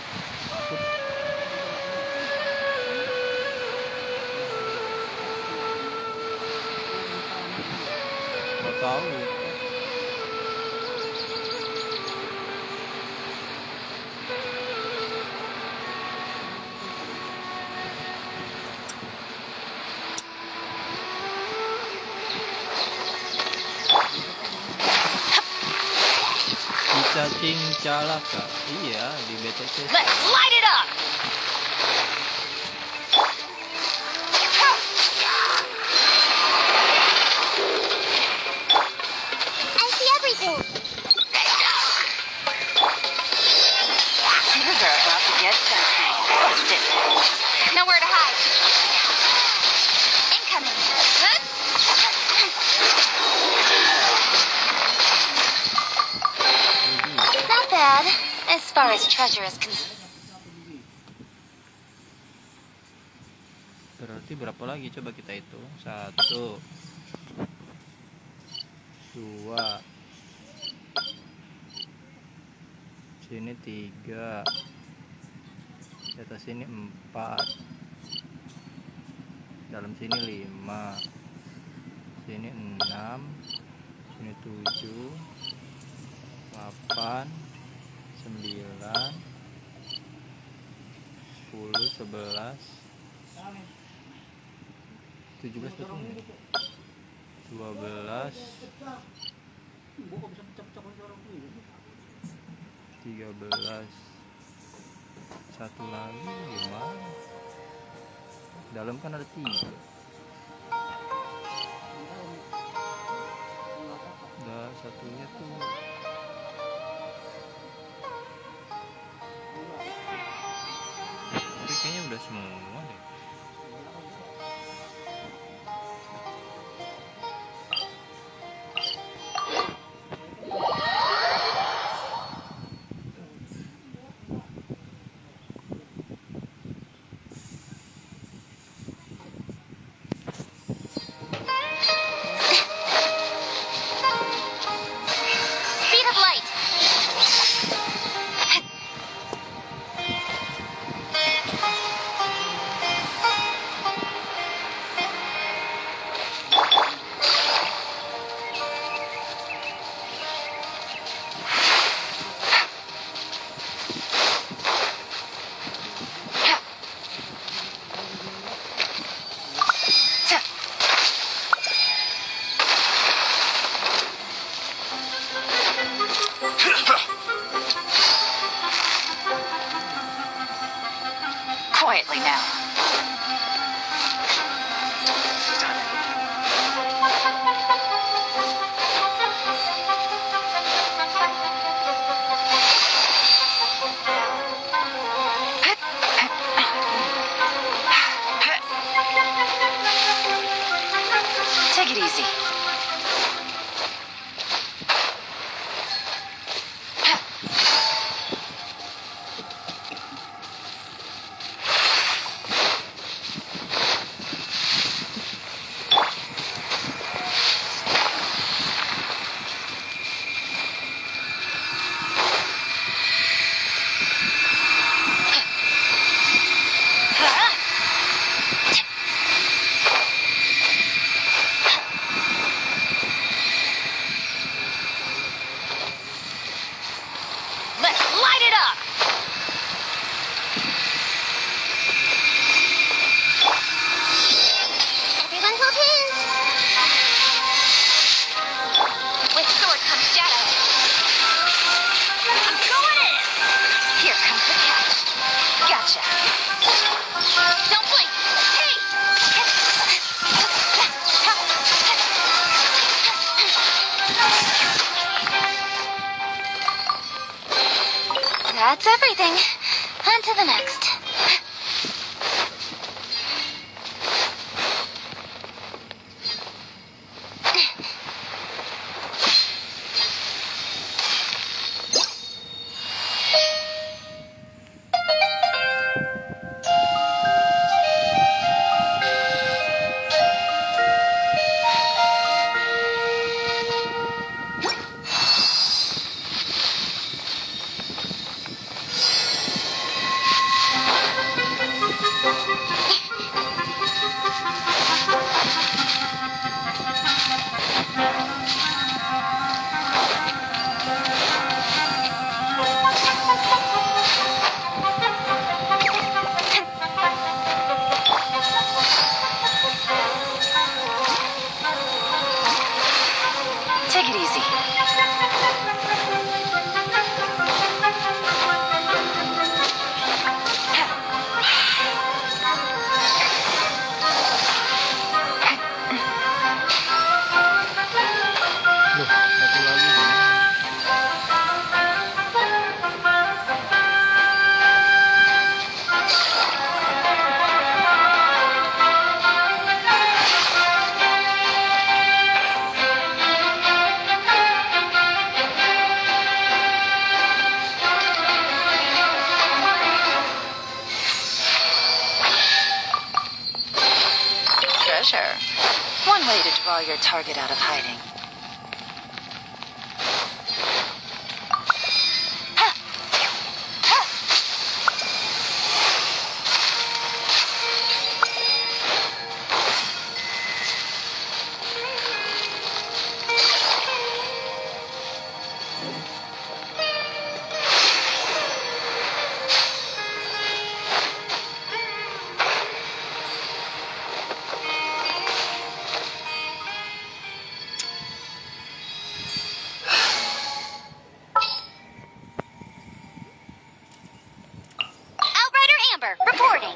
Nggak tahu. Cacing calaka. Iya, di BTC. Let's light it up! I see everything. Things are about to get dicey. Busted. Nowhere to hide. Incoming. Not bad, as far as treasure is concerned. Berarti berapa lagi? Coba kita hitung. 1, 2, sini 3, di atas sini 4, dalam sini 5, sini 6, sini 7, 8, 9, 10, 11, 17 betul nih. 12, 13, satu lagi gimana? Dalam kan ada 3. Udah satunya tuh. Tapi kayaknya udah semua deh. Speed of light. Quietly now. Take it easy. Let's light it up! Everyone hold hands. With sword comes shadow. I'm going in! Here comes the catch. Gotcha. Don't blink. Hey! That's everything. On to the next. treasure. One way to draw your target out of hiding. Outrider Amber, reporting.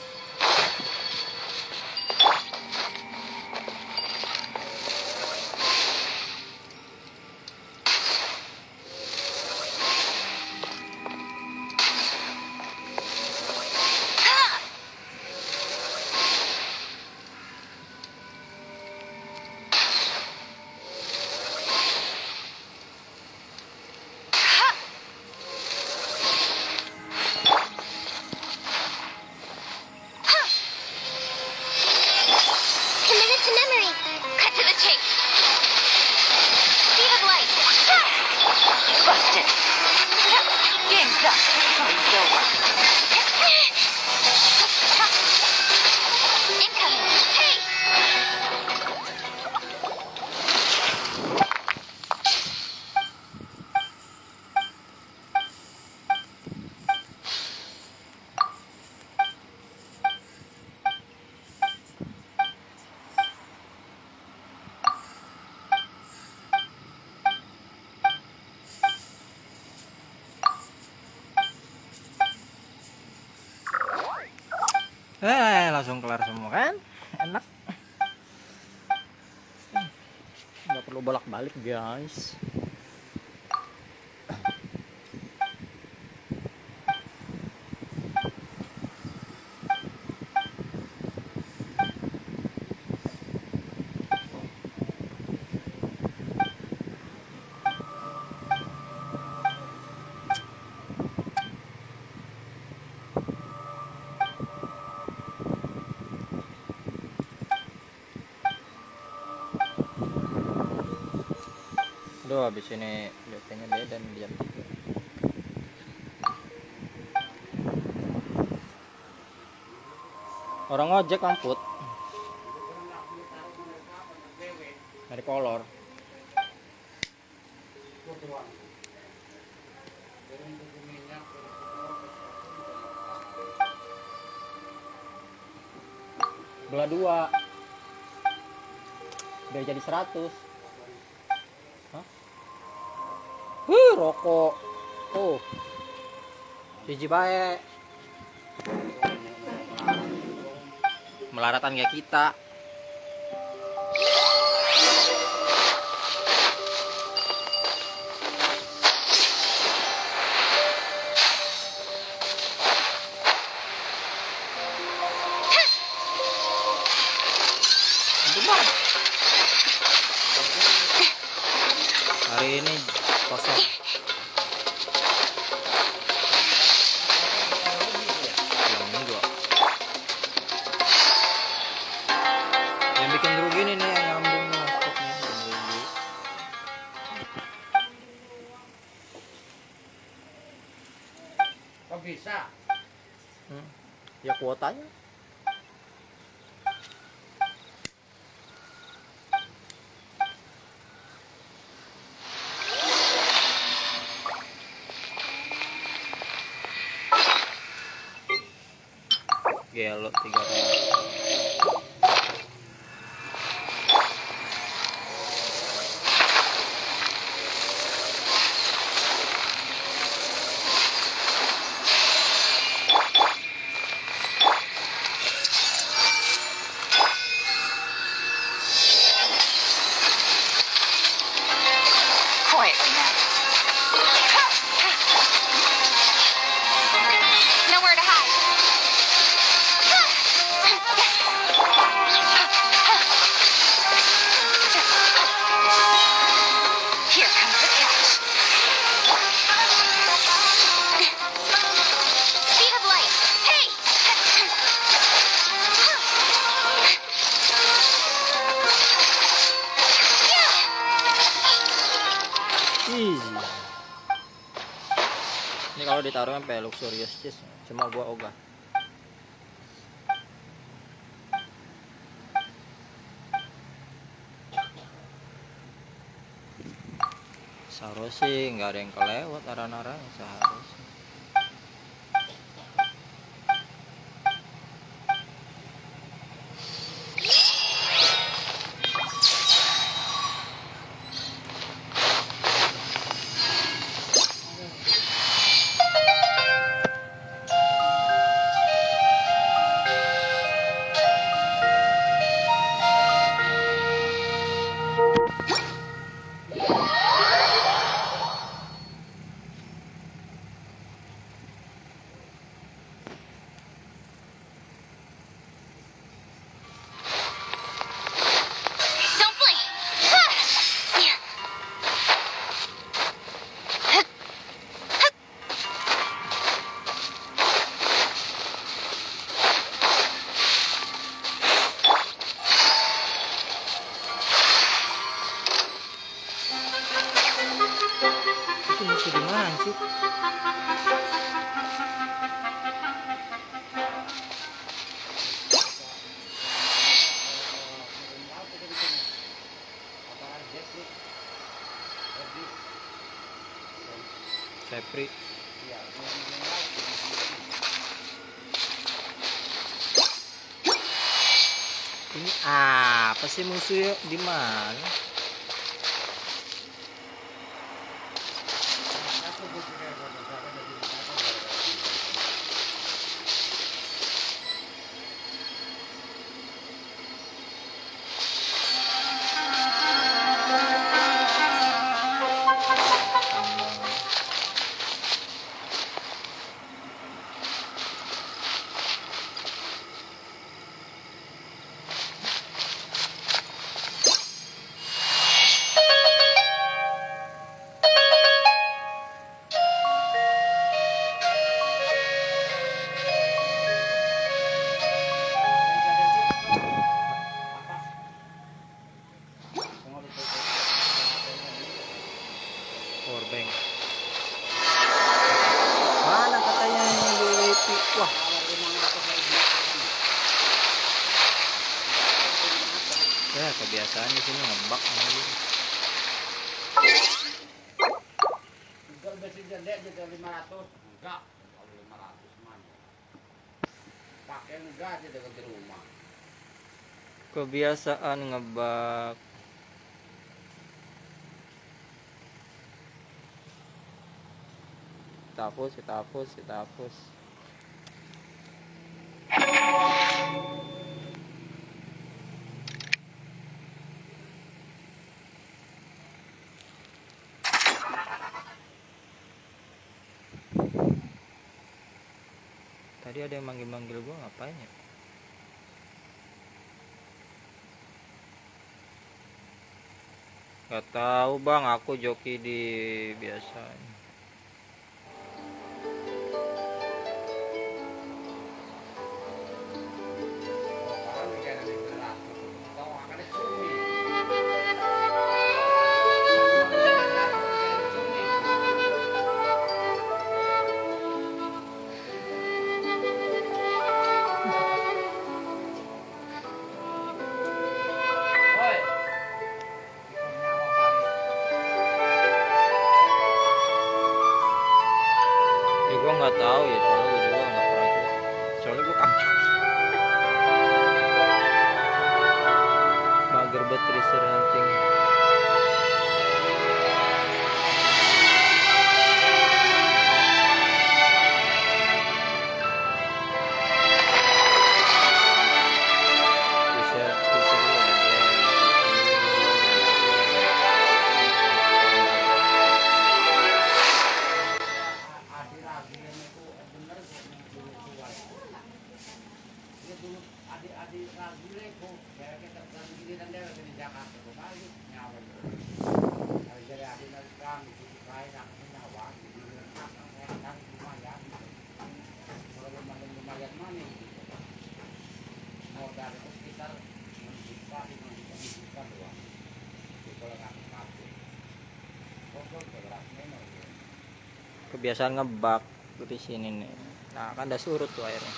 Committed to memory. Cut to the chase. Speed of light. Busted. Game's up. Game's over. Incoming. Hey! Langsung kelar semua kan? Enak. Nggak perlu bolak-balik guys. Aduh, habis ini biasanya dia dan jam 3. Orang ojek amput dari kolor. Belah 2 biar jadi 100. Hah? Rokok. Oh. Siji bae. Melaratan kayak kita. Hari ini kosong. Yang bikin rugi nih yang nyambung nih stoknya rugi. Kok bisa? Ya kuotanya. Gelo 3. Quietly now. Nowhere to hide. ditaruh sampai luxurious cheese. Cuma gua ogah. Seharusnya sih nggak ada yang kelewat aran-aran seharusnya. Don't blink! Itu musuh di mana sih? Sepri. Ini apa sih musuhnya di mana? Powerbank. Mana katanya yang UAV? Wah, ya kebiasaan di sini ngebak lagi. Juga besi gede juga 500. Enggak, kalau 500 mah. Pakai enggak aja dekat di rumah. Kebiasaan ngebak. Kita hapus. Tadi ada yang manggil-manggil gua, ngapain ya? Gak tahu bang, aku joki di biasanya. Ya gua nggak tahu ya, soalnya gua juga nggak pernah joki. Soalnya gua kamcuk. Mager banget treasure hunting. Adik-adik Ragile kok kayak kita gini dan dia di Jakarta kok balik nyawa. Kalau jadi adik dari kami di kain aku nyawa di rumah kan lumayan. Kalau lumayan mana? Mau dari sekitar juta 5 juta doang. Kalau nggak pakai. Kok beras memang. Kebiasaan ngebak. Seperti sini nih. Nah, kan udah surut tuh airnya.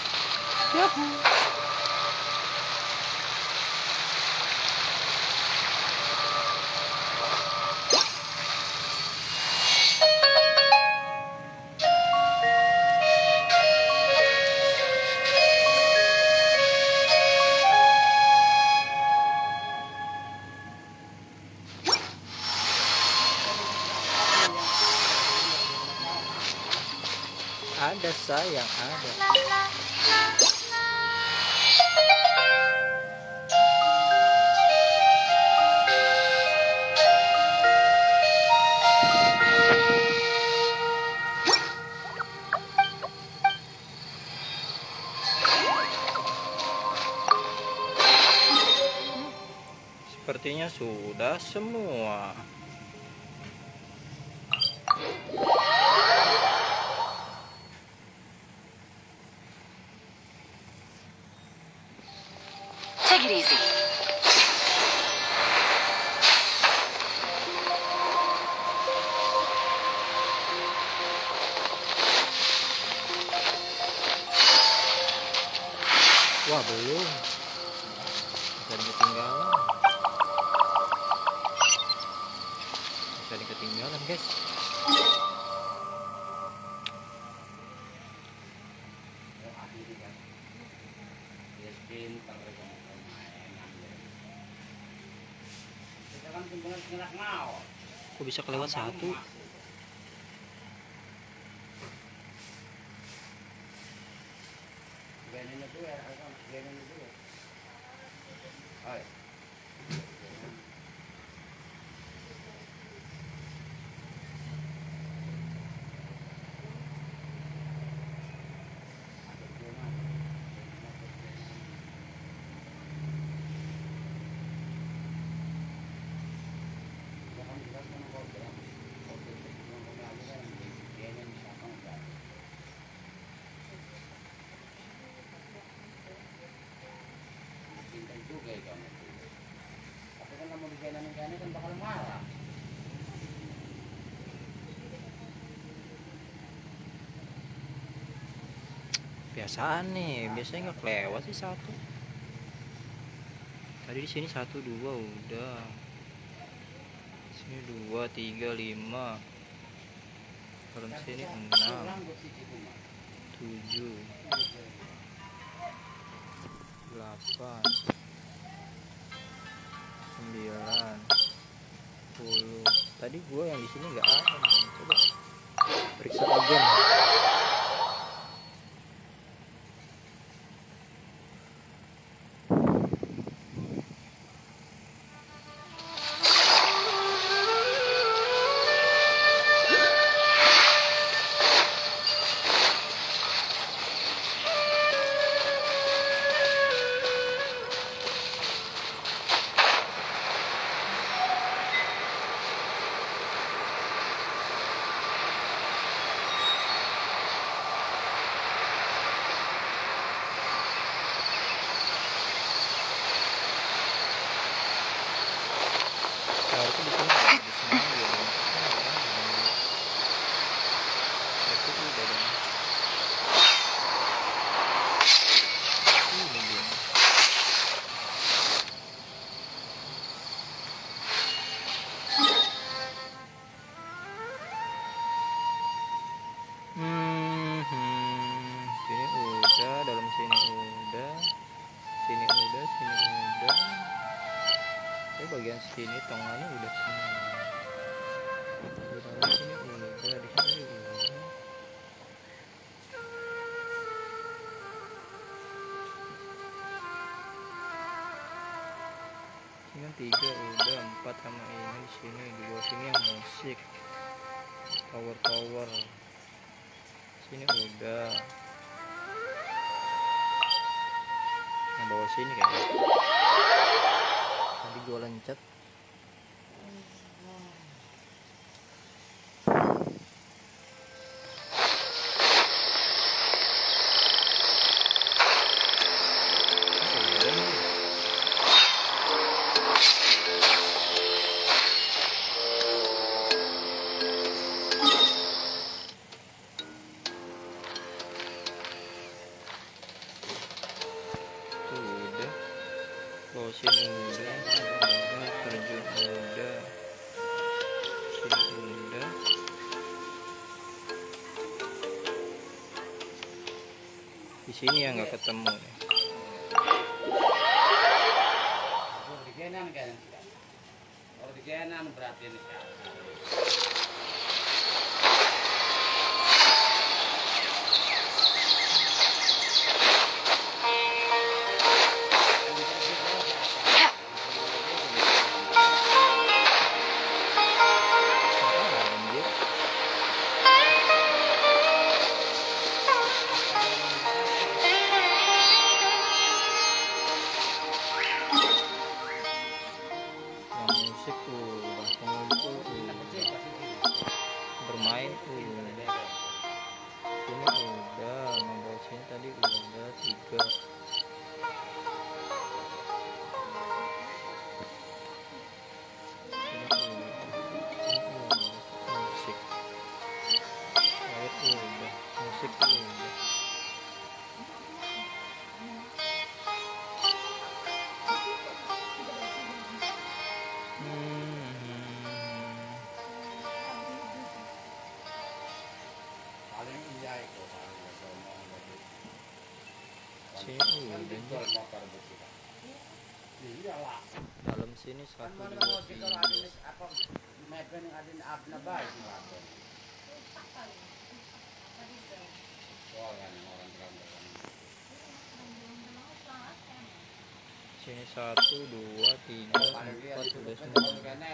Ada sayang, ada. Sepertinya sudah semua. Take it easy. Wah, belum. Bisa ketinggalan. Bisa ketinggalan, guys. Kok bisa kelewat satu? Juga itu. Tapi kan mau digana-gana kan bakal marah. Biasaan nih, biasanya nggak kelewat sih satu. Tadi di sini 1, 2 udah. Sini 2, 3, 5. Kalau di sini 6, 7, 8, 9, 10. Tadi gua yang di sini nggak ada. Coba periksa agen. Harusnya di sini nggak bisa ngambil ya. Itu udah dong. Ini dia. Sini udah, dalam sini udah, sini udah, sini udah. Tapi bagian sini tongannya udah semua. Di dalam sini udah, di sini udah. Ini kan 3 udah, 4 sama ini di sini, di bawah sini yang musik, power. Sini udah. Yang bawah sini kayaknya. Tadi gua loncat. sini udah, terjun udah, sini udah. Di sini yang nggak ketemu nih. Kalau di Genan berarti ini. Musik udah, pengumpul udah, bermain udah, sini udah, nambah sini tadi udah 3. Musik, air udah, musik udah. Paling iya itu Sini udah, jual motor bersih. Iyalah. dalam sini Kan 1, mana 2, mau kita 3. adin apa mepen adin abna baik ngelakuin. Soalnya orang terang. Sini 1, 2, 3, 4 udah semua.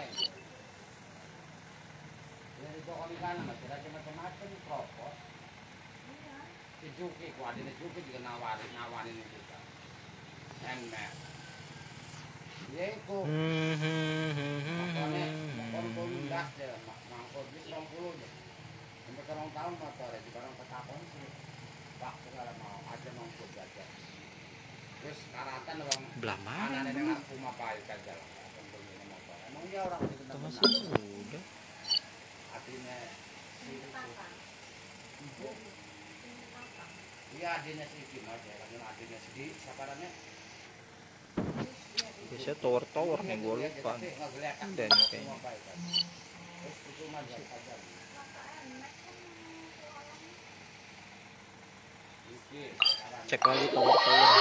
Jadi pokoknya kan masih lagi macam-macam rokok. Si Juki, ku adin Juki juga nawarin kita. Enak. Ya itu. Makanya motor gas deh, mangkot bis 20 deh. Sampai kalau tahun motor di barang ketapon sih. Pak segala mau aja mangkot aja. Terus karatan bang. Belah mana? Anak dengan rumah baik aja lah. Tentunya motor. Emang dia orang di Tengah benar. sini udah. Artinya iya adanya sedikit aja, karena adanya sedikit, sabarannya. Biasanya tower nih gue lupa nih. Udah nih kayaknya. Terus itu aja aja. Cek lagi tower.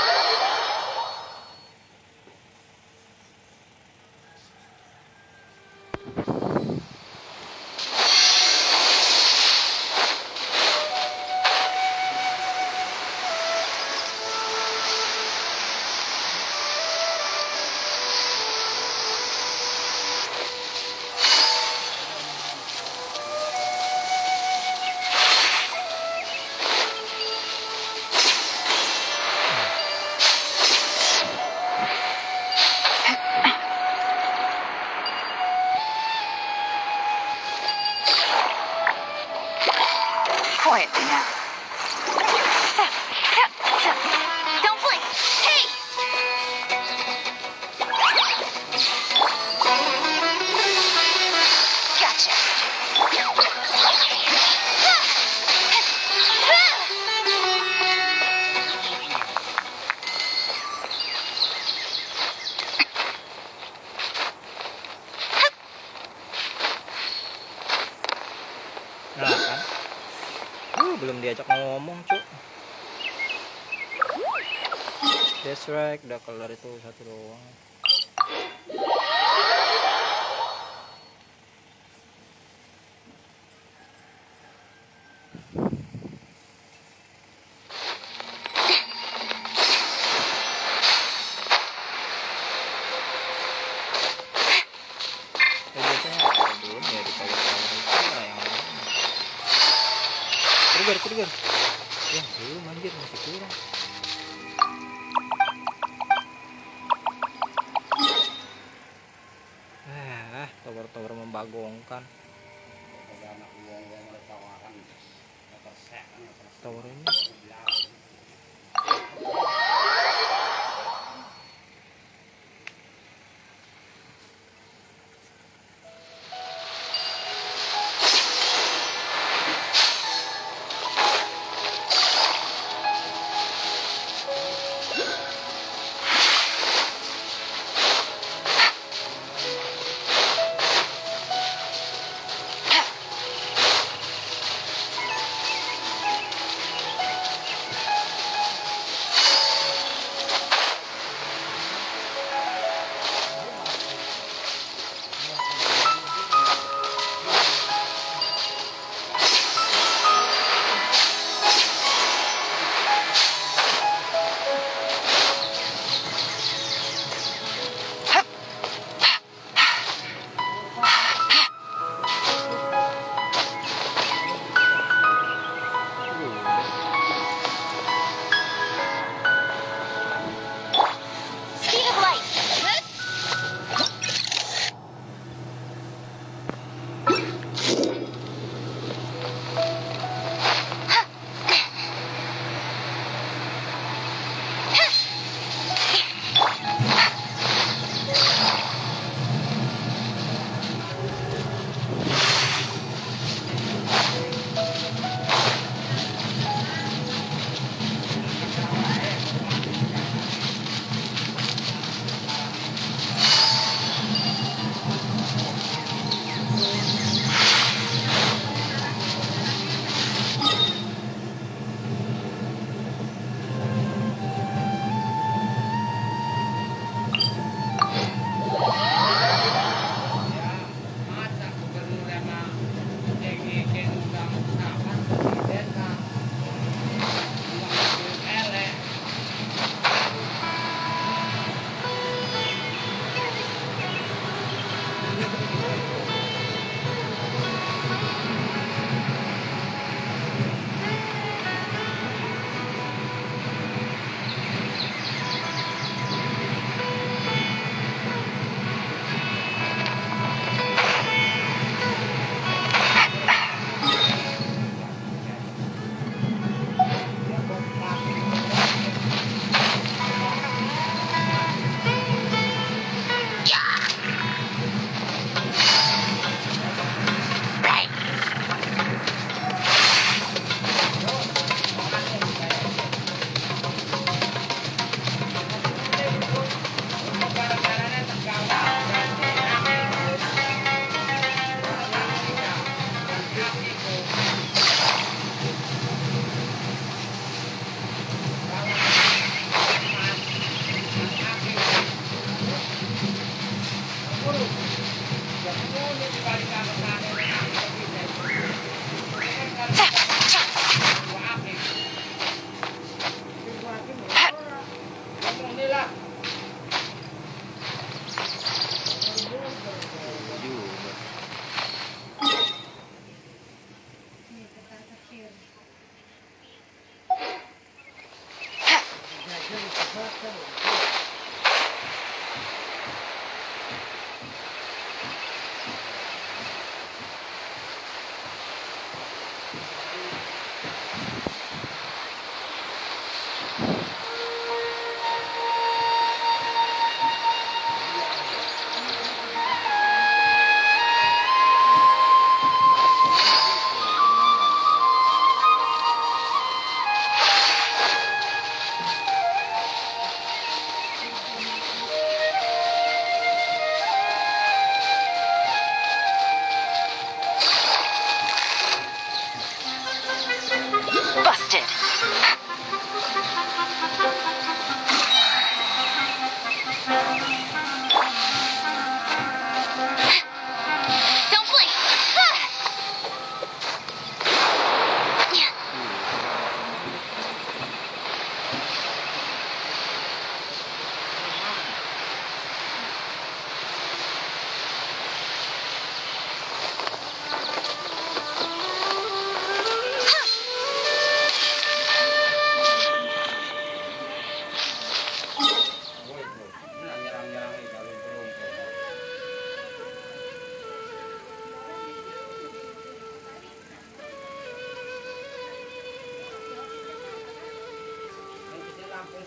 Quietly now. Don't blink. Hey! Gotcha. Nah kan, belum diajak ngomong cuk. That's right, udah kelar itu satu doang. Biasanya kalau belum ya di tower itu lah yang trigger. Ya belum anjir, masih kurang. Tower membagongkan. Anak uang mereka makan Tower ini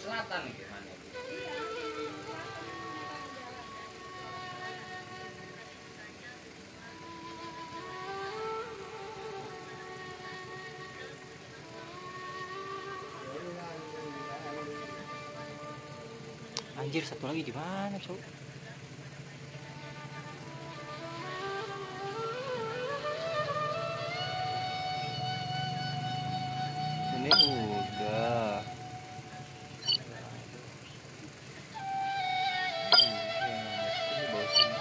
selatan nih gimana itu? Anjir, satu lagi di mana, Cok? Ini udah. Ini bawa sini.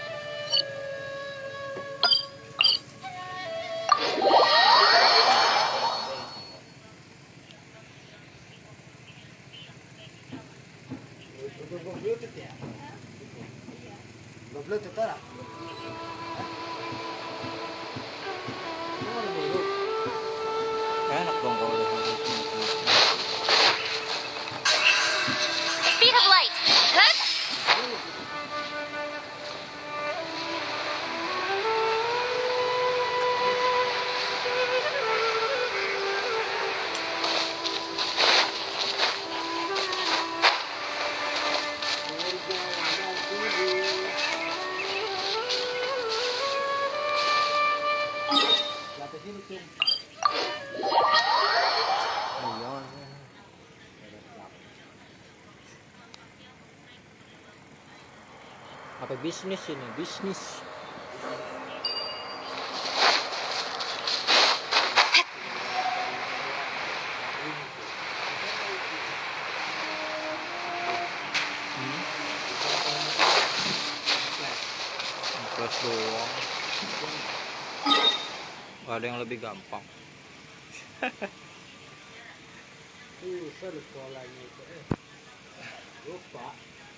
Bluetooth ya? Bluetooth lah. Enak dong kalau udah Bluetooth. Speed of light. Good. Jatuh sini Kim. Iya. Apa bisnis ini? Bisnis. Plus doang. Gak ada yang lebih gampang. Seru sekolahnya itu. Lupa.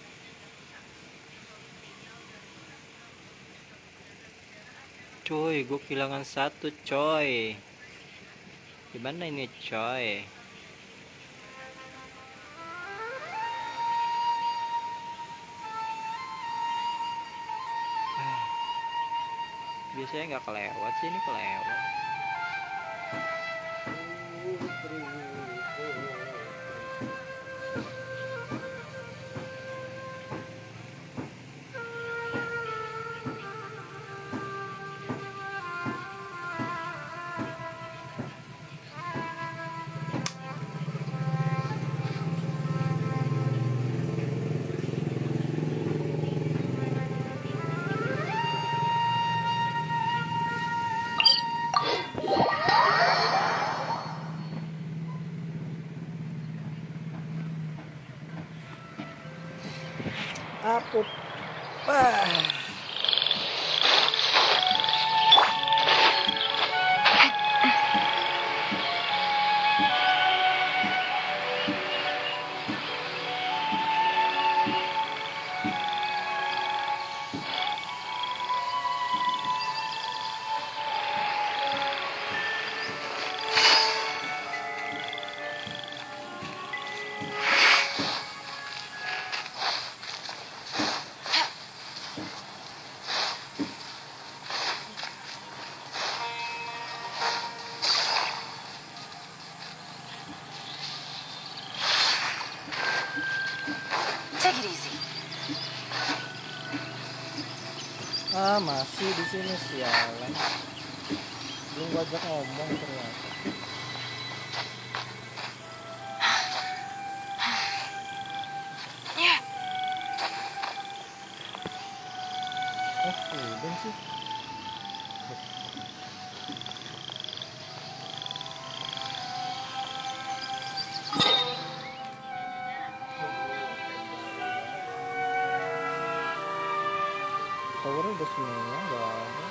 Coy, gue kehilangan satu, coy. Gimana ini, coy? Biasanya nggak kelewat sih, ini kelewat. Aku Take it easy. masih di sini, sialan. Belum gua ajak ngomong ternyata. Udah sih. Tower udah semua, banget.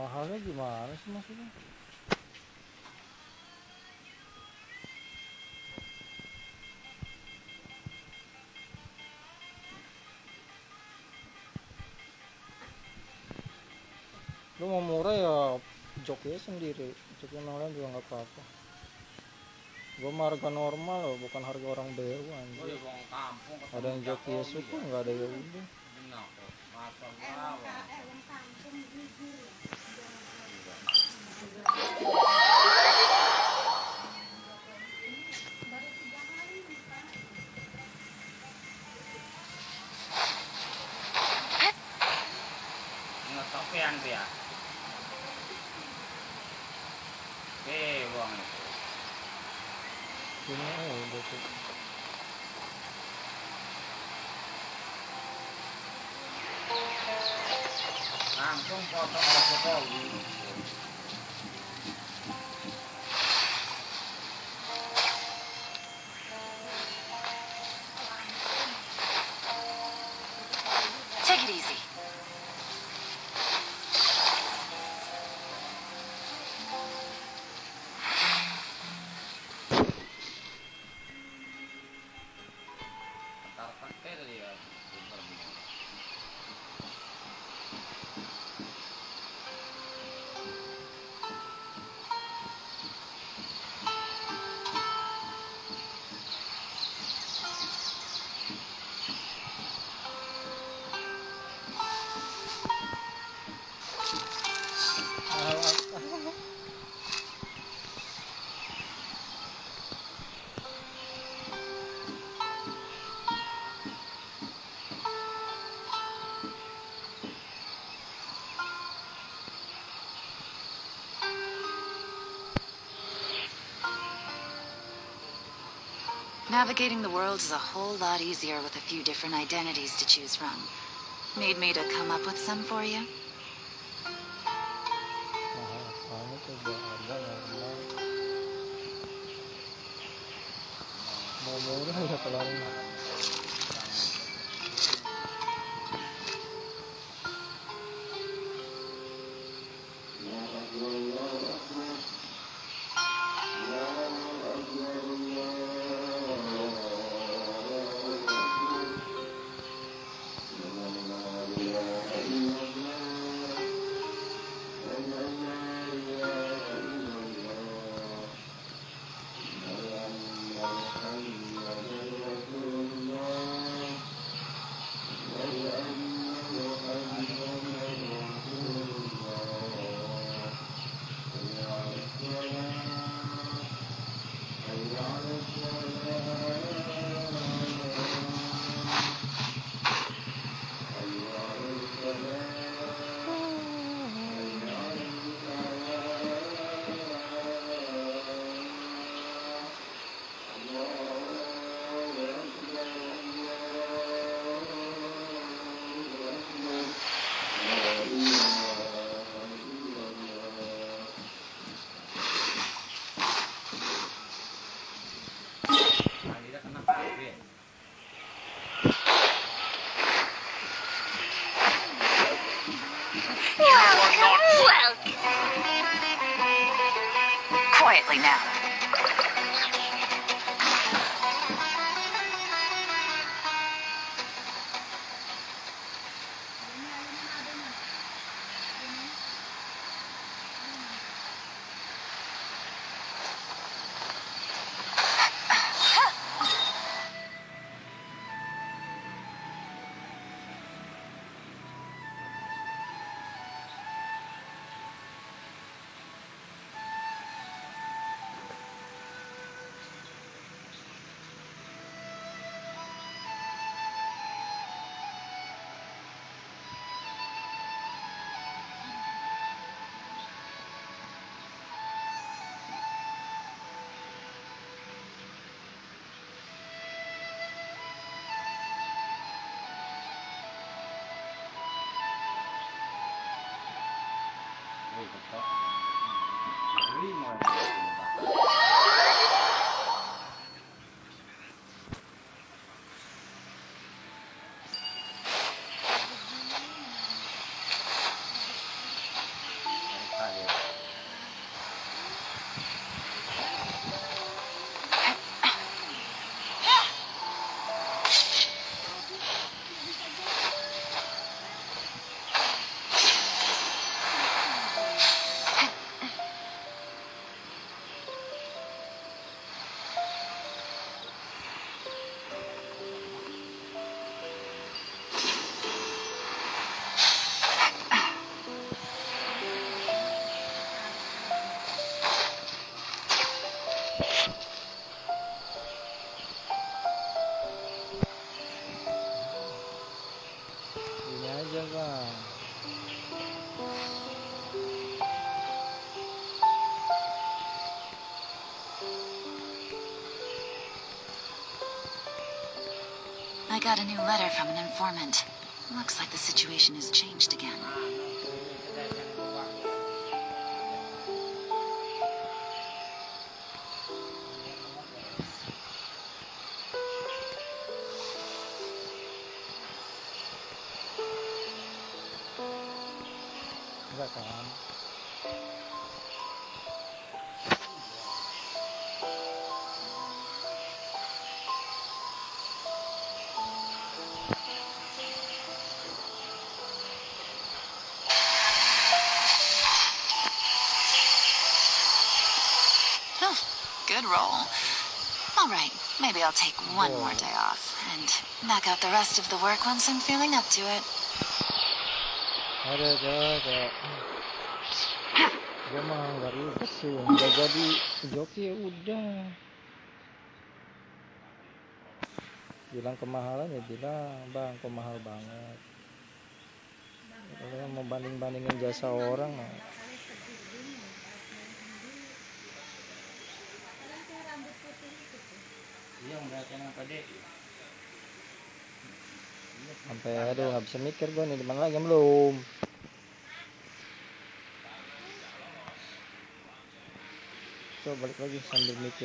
Mahalnya gimana sih maksudnya? Lu mau murah ya joknya sendiri, jok yang lain juga nggak apa-apa. Gua mah harga normal loh, bukan harga orang BU Oh anjir. ya wong kampung ketemu Ada yang joknya Jokowi suka ya. nggak ada ya udah. Benar kok. Masa Wong lawan. kampung jujur. Baru 3 hari Pak. Ngetopean dia. Wong itu. Ini udah tuh. Langsung foto oleh Jokowi. Take it easy. Ketar-ketir dia. Navigating the world is a whole lot easier with a few different identities to choose from. Need me to come up with some for you? Kamu coba harga normal. Mau murah ya kelarnya. Quietly now. Ini aja bang. I got a new letter from an informant. Looks like the situation has changed again. Enggak kan? Oh, good roll. All right, maybe I'll take one more day off and knock out the rest of the work once I'm feeling up to it. Ada. Gue mah nggak ribet sih, nggak jadi joki ya udah. Bilang kemahalan ya bilang, bang kok mahal banget. Kalau mau bandingin jasa orang, iya ngeliatin apa deh. Sampai aduh nggak bisa mikir gue nih, di mana lagi belum. Coba balik lagi sambil mikir.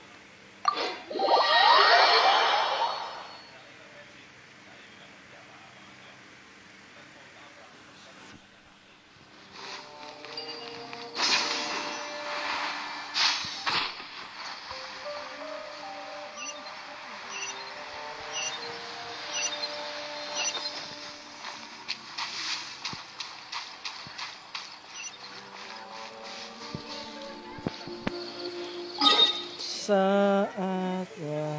Saatnya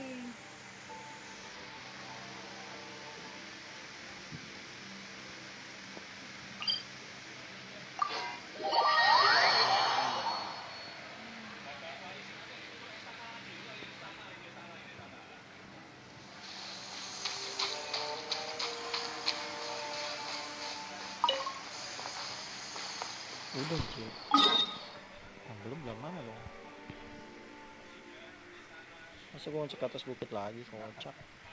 udah cuy. Belum mana dong. Masa gue ngecek ke atas bukit lagi, kocak.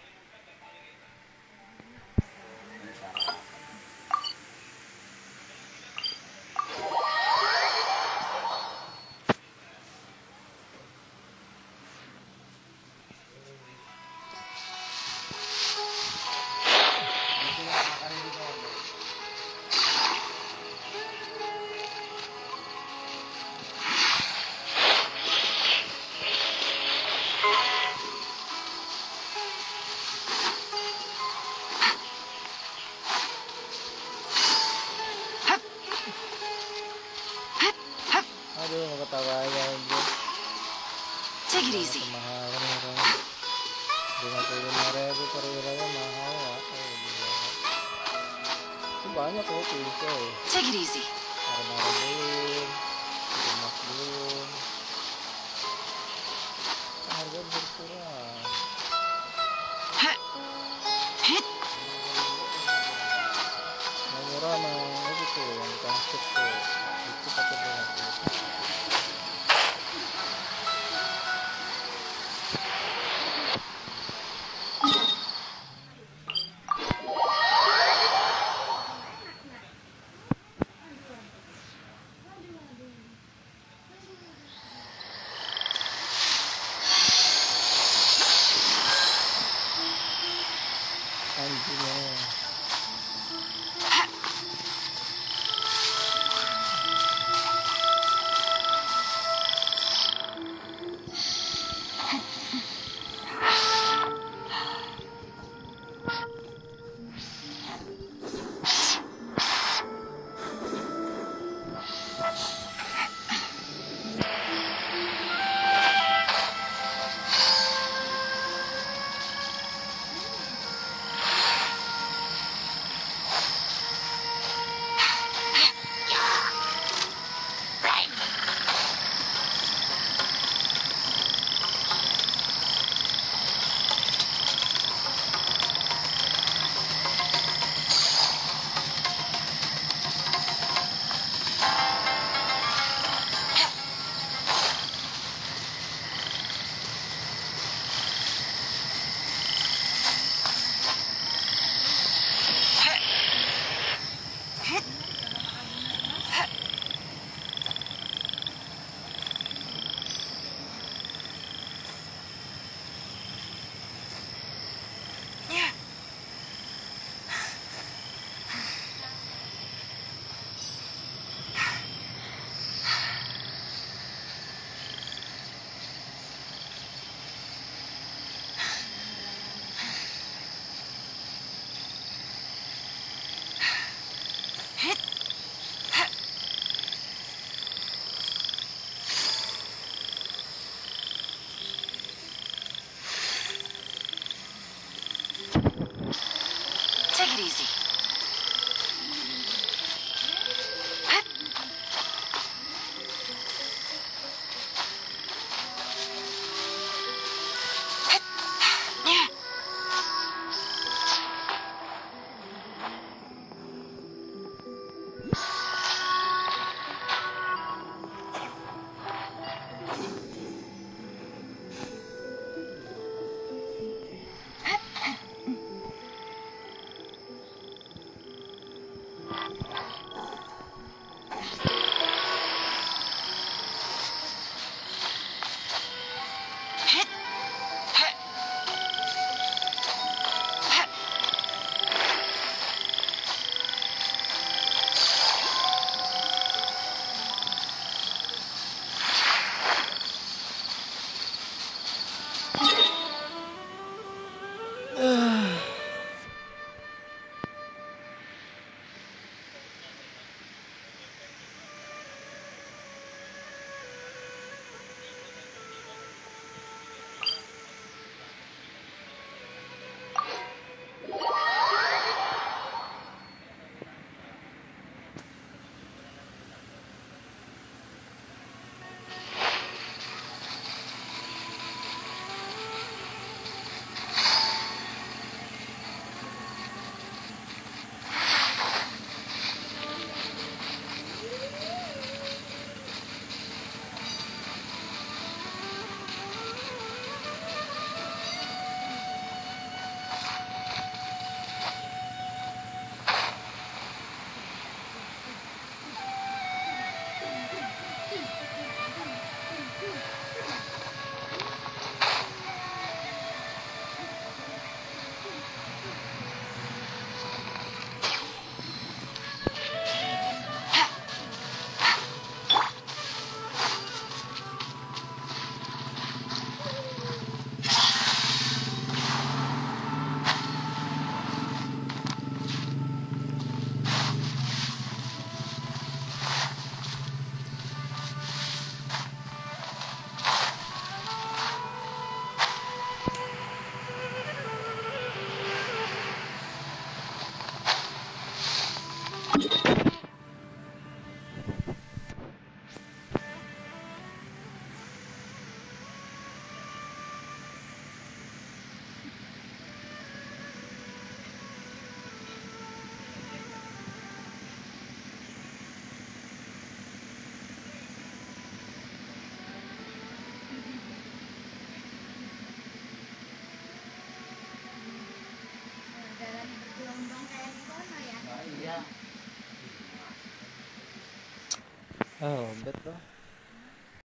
Aduh, mau ketawa aja aja. Take it easy. Kemahalan kan. 55.000 per wilayah mahal ya. Itu banyak loh tuh. Take it easy. Armada belum, emas belum. Harga berkurang. Yang murah mah itu tuh, yang plastik tuh. Itu pakai banyak. update bro.